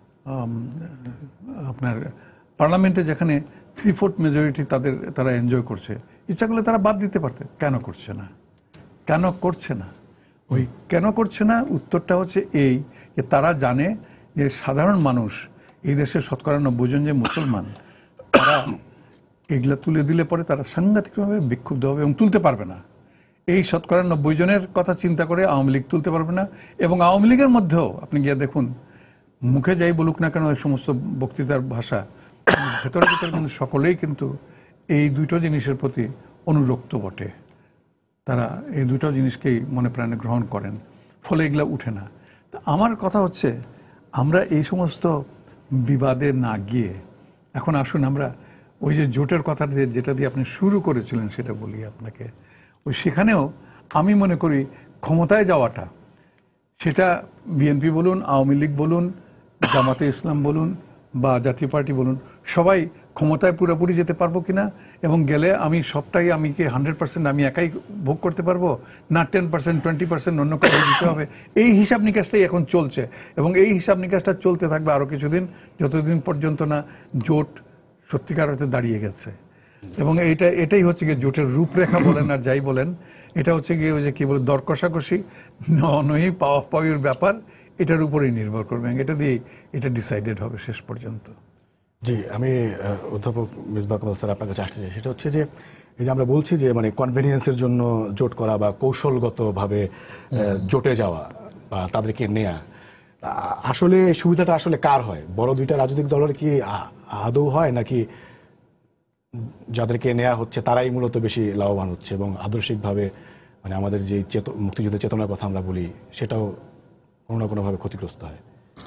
পার্লামেন্টে যেখানে 3/4 মেজরিটি তারা এনজয় করছে, ইচ্ছা করলে তারা বাদ দিতে পারতে। কেন করছে না? কেন করছে না? ওই কেন করছে না উত্তরটা হচ্ছে এই যে তারা জানে যে সাধারণ মানুষ, এই দেশের 90% জন যে মুসলমান, তারা এগুলা তুলে দিলে পরে তারা সাংঘাতিকভাবে বিক্ষুব্ধ হবে এবং তুলতে পারবে না। এই 90% জনের কথা চিন্তা করে আওয়ামী লীগ তুলতে পারবে না। এবং আওয়ামী লীগের মধ্যেও আপনি গিয়ে দেখুন, মুখে যাই বলুক না কেন এই সমস্ত বক্তৃতার ভাষা, ভেতরে ভেতরে কিন্তু সকলেই কিন্তু এই দুটো জিনিসের প্রতি অনুরক্ত বটে। তারা এই দুটো জিনিসকেই মনে প্রাণে গ্রহণ করেন, ফলে এগুলা উঠে না। তা আমার কথা হচ্ছে, আমরা এই সমস্ত বিবাদে না গিয়ে এখন আসুন আমরা ওই যে জোটের কথা যেটা দিয়ে আপনি শুরু করেছিলেন সেটা বলি আপনাকে। ওই সেখানেও আমি মনে করি ক্ষমতায় যাওয়াটা, সেটা বিএনপি বলুন, আওয়ামী লীগ বলুন, জামাতে ইসলাম বলুন বা জাতীয় পার্টি বলুন, সবাই ক্ষমতায় পুরোপুরি যেতে পারবো কিনা, এবং গেলে আমি সবটাই আমি কি 100% আমি একাই ভোগ করতে পারবো না 10% 20% অন্য কাউকে দিতে হবে, এই হিসাব নিকাশটাই এখন চলছে। এবং এই হিসাব নিকাশটা চলতে থাকবে আরও কিছুদিন, যতদিন পর্যন্ত না জোট সত্যিকার অর্থে দাঁড়িয়ে গেছে। এবং এটাই হচ্ছে গিয়ে জোটের রূপরেখা বলেন আর যাই বলেন, এটা হচ্ছে গিয়ে ওই যে কি বলে দর কষাকষি নই পাওয়া পাওয়ির ব্যাপার, এটার উপরেই নির্ভর করবে, এটা দিয়েই এটা ডিসাইডেড হবে শেষ পর্যন্ত। জি, আমি অধ্যাপক মিসবাহ কামাল স্যার আপনার কাছে আসতে চাই, সেটা হচ্ছে যে এই যে আমরা বলছি যে মানে কনভেনিয়েন্সের জন্য জোট করা বা কৌশলগতভাবে জোটে যাওয়া বা তাদেরকে নেয়া, আসলে সুবিধাটা আসলে কার হয়? বড় দুইটা রাজনৈতিক দলের কি আদৌ হয়, নাকি যাদেরকে নেওয়া হচ্ছে তারাই মূলত বেশি লাভবান হচ্ছে এবং আদর্শিকভাবে মানে আমাদের যে মুক্তিযুদ্ধের চেতনার কথা আমরা বলি সেটাও কোনো না কোনোভাবে ক্ষতিগ্রস্ত হয়?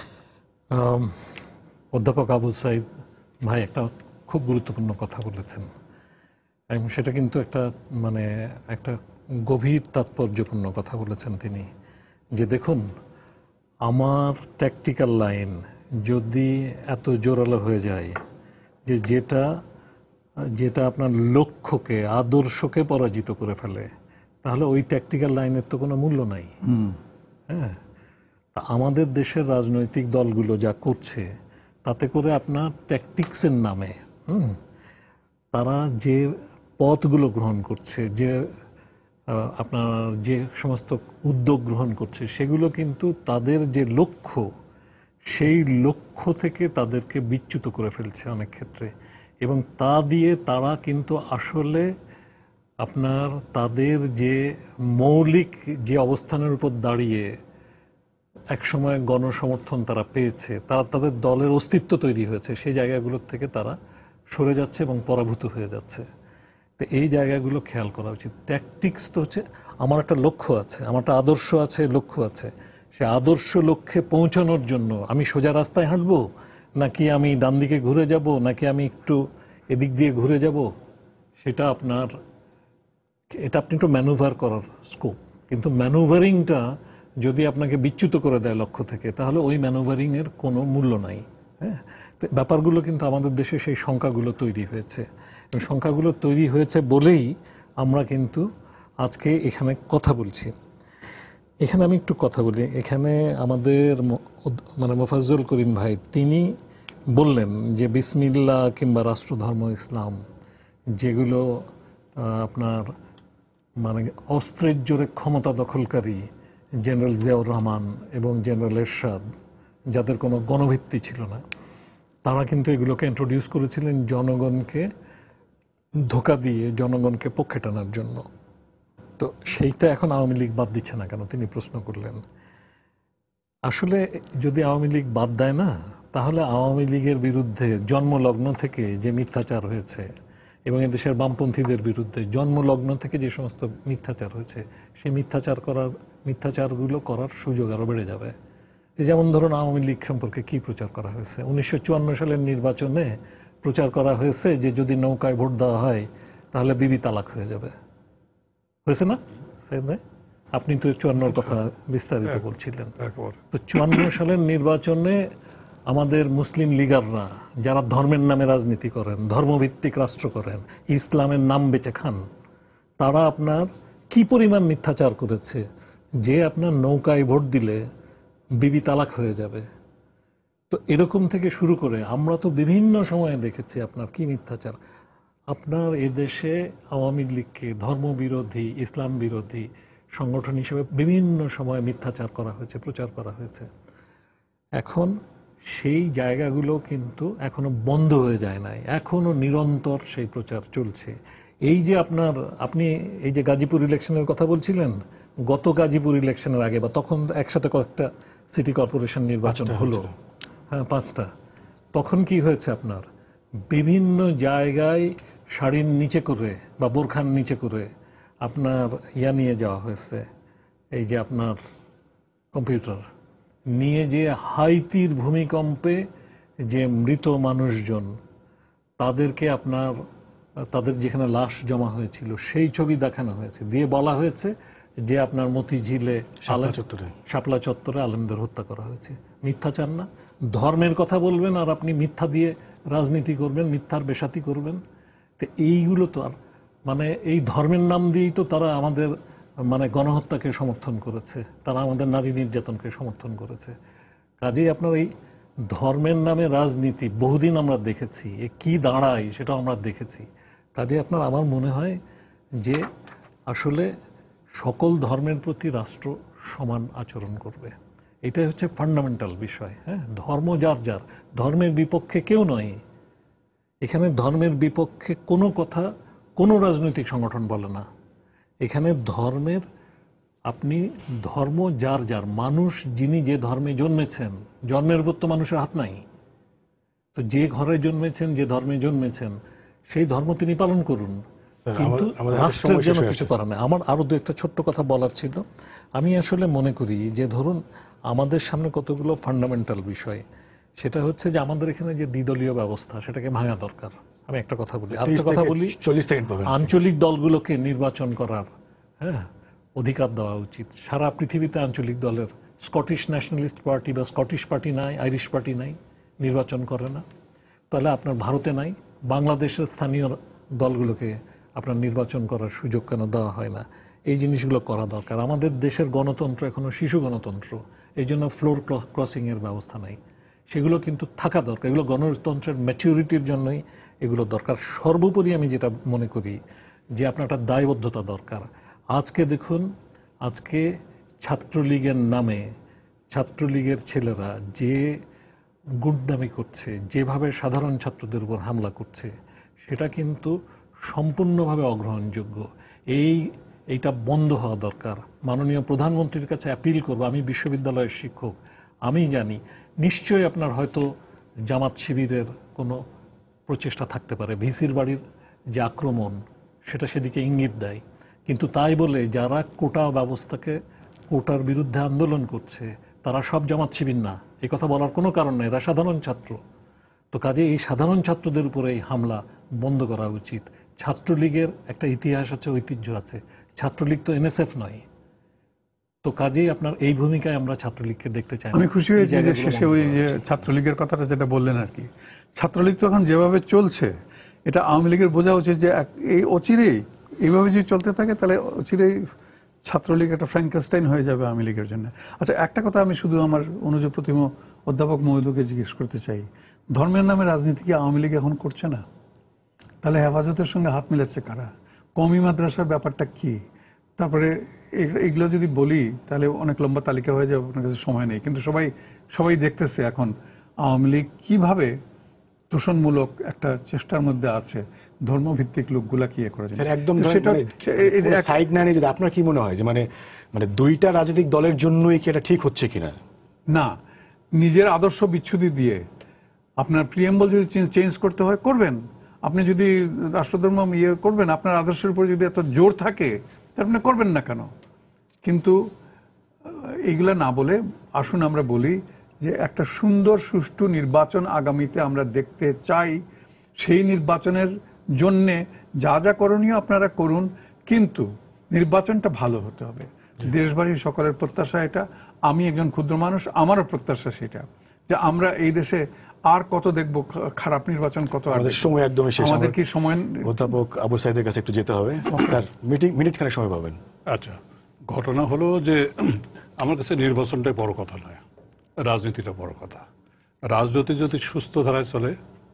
অধ্যাপক আবু সাইদ ভাই একটা খুব গুরুত্বপূর্ণ কথা বলেছেন, এবং সেটা কিন্তু একটা গভীর তাৎপর্যপূর্ণ কথা বলেছেন তিনি, যে দেখুন আমার ট্যাকটিক্যাল লাইন যদি এত জোরালো হয়ে যায় যে যেটা আপনার লক্ষ্যকে, আদর্শকে পরাজিত করে ফেলে, তাহলে ওই ট্যাকটিক্যাল লাইনের তো কোনো মূল্য নাই। হ্যাঁ, তা আমাদের দেশের রাজনৈতিক দলগুলো যা করছে তাতে করে আপনার ট্যাকটিক্সের নামে তারা যে পথগুলো গ্রহণ করছে, যে আপনার যে সমস্ত উদ্যোগ গ্রহণ করছে সেগুলো কিন্তু তাদের যে লক্ষ্য সেই লক্ষ্য থেকে তাদেরকে বিচ্যুত করে ফেলছে অনেক ক্ষেত্রে, এবং তা দিয়ে তারা কিন্তু আসলে আপনার তাদের যে মৌলিক যে অবস্থানের উপর দাঁড়িয়ে একসময় গণসমর্থন তারা পেয়েছে, তারা তাদের দলের অস্তিত্ব তৈরি হয়েছে, সেই জায়গাগুলোর থেকে তারা সরে যাচ্ছে এবং পরাভূত হয়ে যাচ্ছে। তো এই জায়গাগুলো খেয়াল করা উচিত। ট্যাকটিক্স তো হচ্ছে আমার একটা লক্ষ্য আছে, আমার একটা আদর্শ আছে, লক্ষ্য আছে, সে আদর্শ লক্ষ্যে পৌঁছানোর জন্য আমি সোজা রাস্তায় হাঁটবো, নাকি আমি ডান দিকে ঘুরে যাব, নাকি আমি একটু এদিক দিয়ে ঘুরে যাব, সেটা আপনার, এটা আপনি একটু ম্যানুভার করার স্কোপ। কিন্তু ম্যানুভারিংটা যদি আপনাকে বিচ্যুত করে দেয় লক্ষ্য থেকে, তাহলে ওই ম্যানুভারিংয়ের কোনো মূল্য নাই। হ্যাঁ, তো ব্যাপারগুলো কিন্তু আমাদের দেশে সেই সংখ্যাগুলো তৈরি হয়েছে, এবং সংখ্যাগুলো তৈরি হয়েছে বলেই আমরা কিন্তু আজকে এখানে কথা বলছি। এখানে আমি একটু কথা বলি। এখানে আমাদের মানে মোফাজ্জল করিম ভাই তিনি বললেন যে বিসমিল্লাহ কিংবা রাষ্ট্রধর্ম ইসলাম, যেগুলো আপনার মানে অস্ত্রের জোরে ক্ষমতা দখলকারী জেনারেল জিয়াউর রহমান এবং জেনারেল এরশাদ, যাদের কোনো গণভিত্তি ছিল না, তারা কিন্তু এগুলোকে ইন্ট্রোডিউস করেছিলেন জনগণকে ধোঁকা দিয়ে জনগণকে পক্ষে টানার জন্য। তো সেইটা এখন আওয়ামী লীগ বাদ দিচ্ছে না কেন, তিনি প্রশ্ন করলেন। আসলে যদি আওয়ামী লীগ বাদ দেয় না, তাহলে আওয়ামী লীগের বিরুদ্ধে জন্মলগ্ন থেকে যে মিথ্যাচার হয়েছে, এবং এদেশের বামপন্থীদের বিরুদ্ধে জন্মলগ্ন থেকে যে সমস্ত মিথ্যাচার হয়েছে, সেই মিথ্যাচারগুলো করার সুযোগ আরও বেড়ে যাবে। যেমন ধরুন আওয়ামী লীগ সম্পর্কে কি প্রচার করা হয়েছে, 1954 সালের নির্বাচনে প্রচার করা হয়েছে যে যদি নৌকায় ভোট দেওয়া হয় তাহলে বিবি তালাক হয়ে যাবে। হয়েছে না? আপনি তো 54 কথা বিস্তারিত বলছিলেন। তো 54 সালের নির্বাচনে আমাদের মুসলিম লিগাররা, যারা ধর্মের নামে রাজনীতি করেন, ধর্মভিত্তিক রাষ্ট্র করেন, ইসলামের নাম বেচে খান, তারা আপনার কি পরিমাণ মিথ্যাচার করেছে যে আপনার নৌকায় ভোট দিলে বিবি তালাক হয়ে যাবে। তো এরকম থেকে শুরু করে আমরা তো বিভিন্ন সময়ে দেখেছি আপনার কি মিথ্যাচার। আপনার এদেশে আওয়ামী লীগকে ধর্মবিরোধী, ইসলাম বিরোধী সংগঠন হিসেবে বিভিন্ন সময় মিথ্যাচার করা হয়েছে, প্রচার করা হয়েছে। এখন সেই জায়গাগুলো কিন্তু এখনো বন্ধ হয়ে যায় নাই, এখনো নিরন্তর সেই প্রচার চলছে। এই যে আপনি এই যে গাজীপুর ইলেকশনের কথা বলছিলেন, গত গাজীপুর ইলেকশনের আগে বা তখন একসাথে কয়েকটা সিটি কর্পোরেশন নির্বাচন হলো, হ্যাঁ 5টা, তখন কি হয়েছে আপনার বিভিন্ন জায়গায় শাড়ির নিচে করে বা বোরখার নিচে করে আপনার নিয়ে যাওয়া হয়েছে, এই যে আপনার কম্পিউটার নিয়ে, যে হাইতির ভূমিকম্পে যে মৃত মানুষজন তাদেরকে আপনার তাদের যেখানে লাশ জমা হয়েছিল সেই ছবি দেখানো হয়েছে, দিয়ে বলা হয়েছে যে আপনার মতিঝিলে শাপলা চত্বরে আলেমদের হত্যা করা হয়েছে। মিথ্যাচার না? ধর্মের কথা বলবেন আর আপনি মিথ্যা দিয়ে রাজনীতি করবেন, মিথ্যার বেশাতি করবেন। তো এইগুলো তো আর মানে এই ধর্মের নাম দিয়েই তো তারা আমাদের মানে গণহত্যাকে সমর্থন করেছে, তারা আমাদের নারী নির্যাতনকে সমর্থন করেছে। কাজেই আপনার এই ধর্মের নামে রাজনীতি বহুদিন আমরা দেখেছি, এ কি দাঁড়ায় সেটাও আমরা দেখেছি। কাজেই আপনার আমার মনে হয় যে আসলে সকল ধর্মের প্রতি রাষ্ট্র সমান আচরণ করবে, এটাই হচ্ছে ফান্ডামেন্টাল বিষয়। হ্যাঁ, ধর্ম যার যার, ধর্মের বিপক্ষে কেউ নয়। এখানে ধর্মের বিপক্ষে কোনো কথা কোনো রাজনৈতিক সংগঠন বলে না। এখানে ধর্মের আপনি ধর্ম যার যার, মানুষ যিনি যে ধর্মে জন্মেছেন, জন্মের উপর তো মানুষের হাত নাই, তো যে ঘরে জন্মেছেন, যে ধর্মে জন্মেছেন, সেই ধর্ম তিনি পালন করুন, কিন্তু রাষ্ট্রের জন্য কিছু করা নেই। আমার আরো দু একটা ছোট্ট কথা বলার ছিল। আমি আসলে মনে করি যে ধরুন আমাদের সামনে কতগুলো ফান্ডামেন্টাল বিষয়, সেটা হচ্ছে যে আমাদের এখানে যে দ্বিদলীয় ব্যবস্থা সেটাকে ভাঙা দরকার। আমি একটা কথা বলি, আরেকটা কথা বলি, আঞ্চলিক দলগুলোকে নির্বাচন করার অধিকার দেওয়া উচিত। সারা পৃথিবীতে আঞ্চলিক দলের, স্কটিশ ন্যাশনালিস্ট পার্টি বা স্কটিশ পার্টি নাই, আইরিশ পার্টি নাই, নির্বাচন করে না। তাহলে আপনার ভারতে নাই, বাংলাদেশের স্থানীয় দলগুলোকে আপনার নির্বাচন করার সুযোগ কেন দেওয়া হয় না? এই জিনিসগুলো করা দরকার। আমাদের দেশের গণতন্ত্র এখনো শিশু গণতন্ত্র, এই জন্য ফ্লোর ক্রসিংয়ের ব্যবস্থা নাই, সেগুলো কিন্তু থাকা দরকার। এগুলো গণতন্ত্রের ম্যাচুরিটির জন্যই এগুলো দরকার। সর্বোপরি আমি যেটা মনে করি যে আপনার একটা দায়বদ্ধতা দরকার। আজকে দেখুন, আজকে ছাত্রলীগের নামে ছাত্রলীগের ছেলেরা যে গুন্ডামি করছে, যেভাবে সাধারণ ছাত্রদের উপর হামলা করছে, সেটা কিন্তু সম্পূর্ণভাবে অগ্রহণযোগ্য। এইটা বন্ধ হওয়া দরকার। মাননীয় প্রধানমন্ত্রীর কাছে অ্যাপিল করব, আমি বিশ্ববিদ্যালয়ের শিক্ষক, আমি জানি নিশ্চয়ই আপনার হয়তো জামাত শিবিরের কোনো প্রচেষ্টা থাকতে পারে, ভিসির বাড়ির যে আক্রমণ সেটা সেদিকে ইঙ্গিত দেয়, কিন্তু তাই বলে যারা কোটা ব্যবস্থাকে, কোটার বিরুদ্ধে আন্দোলন করছে তারা সব জামাত শিবির না, এই কথা বলার কোনো কারণ নেই। এরা সাধারণ ছাত্র। তো কাজে এই সাধারণ ছাত্রদের উপরে এই হামলা বন্ধ করা উচিত। ছাত্রলীগের একটা ইতিহাস আছে, ঐতিহ্য আছে। ছাত্রলীগ তো এনএসএফ নয়। তো কাজেই আপনার এই ভূমিকায় আমরা ছাত্রলীগকে দেখতে চাই। আমি খুশি হয়েছি যে শেষে ওই যে ছাত্রলীগের কথাটা যেটা বললেন আর কি, ছাত্রলীগ তো এখন যেভাবে চলছে, এটা আওয়ামী লীগের বোঝা উচিত যে এই অচিরেই এইভাবে যদি চলতে থাকে তাহলে অচিরেই ছাত্রলীগ একটা ফ্র্যাঙ্কেনস্টাইন হয়ে যাবে আওয়ামী লীগের জন্য। আচ্ছা, একটা কথা আমি শুধু আমার অনুজ প্রতিম অধ্যাপক মহিদুকে জিজ্ঞেস করতে চাই, ধর্মের নামে রাজনীতি কি আওয়ামী লীগ এখন করছে না? তাহলে হেফাজতের সঙ্গে হাত মিলাচ্ছে কারা? কওমি মাদ্রাসার ব্যাপারটা কি? তারপরে এগুলো যদি বলি তাহলে অনেক লম্বা তালিকা হয়ে যাবে, আপনার কাছে সময় নেই, কিন্তু সবাই দেখতেছে এখন আওয়ামী লীগ কিভাবে তোষণমূলক একটা চেষ্টার মধ্যে আছে ধর্মভিত্তিক লোকগুলা কি করে একদম সাইড না নিয়ে। যদি আপনার কি মনে হয় যে মানে দুইটা রাজনৈতিক দলের জন্যই কি এটা ঠিক হচ্ছে কিনা? না, নিজের আদর্শ বিচ্ছুতি দিয়ে আপনার প্রিএম্বল যদি চেঞ্জ করতে হয় করবেন, আপনি যদি রাষ্ট্রধর্ম ইয়ে করবেন, আপনার আদর্শের উপর যদি এত জোর থাকে তা আপনি করবেন না কেন? কিন্তু এইগুলা না বলে আসুন আমরা বলি যে একটা সুন্দর সুষ্ঠু নির্বাচন আগামীতে আমরা দেখতে চাই। সেই নির্বাচনের জন্যে যা যা করণীয় আপনারা করুন, কিন্তু নির্বাচনটা ভালো হতে হবে। দেশবাসীর সকলের প্রত্যাশা এটা। আমি একজন ক্ষুদ্র মানুষ, আমারও প্রত্যাশা সেটা, যে আমরা এই দেশে আর কত দেখবো খারাপ নির্বাচন, কত সময় একদমই শেষ। আমাদের কি সময়? অধ্যাপক আবু সাইদের কাছে একটু যেতে হবে স্যার, মিনিটখানেক সময় পাবেন। আচ্ছা, ঘটনা হলো যে আমার কাছে নির্বাচনটাই বড় কথা নয়, রাজনীতিটা বড় কথা। রাজনীতি যদি সুস্থ ধারায় চলে,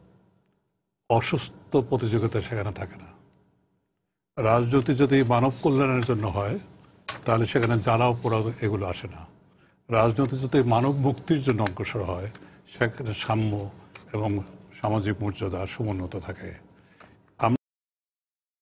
অসুস্থ প্রতিযোগিতা সেখানে থাকে না। রাজনীতি যদি মানব কল্যাণের জন্য হয় তাহলে সেখানে জ্বালা পোড়া এগুলো আসে না। রাজনীতি যদি মানব মুক্তির জন্য অগ্রসর হয় সেখানে সাম্য এবং সামাজিক মর্যাদা সমুন্নত থাকে।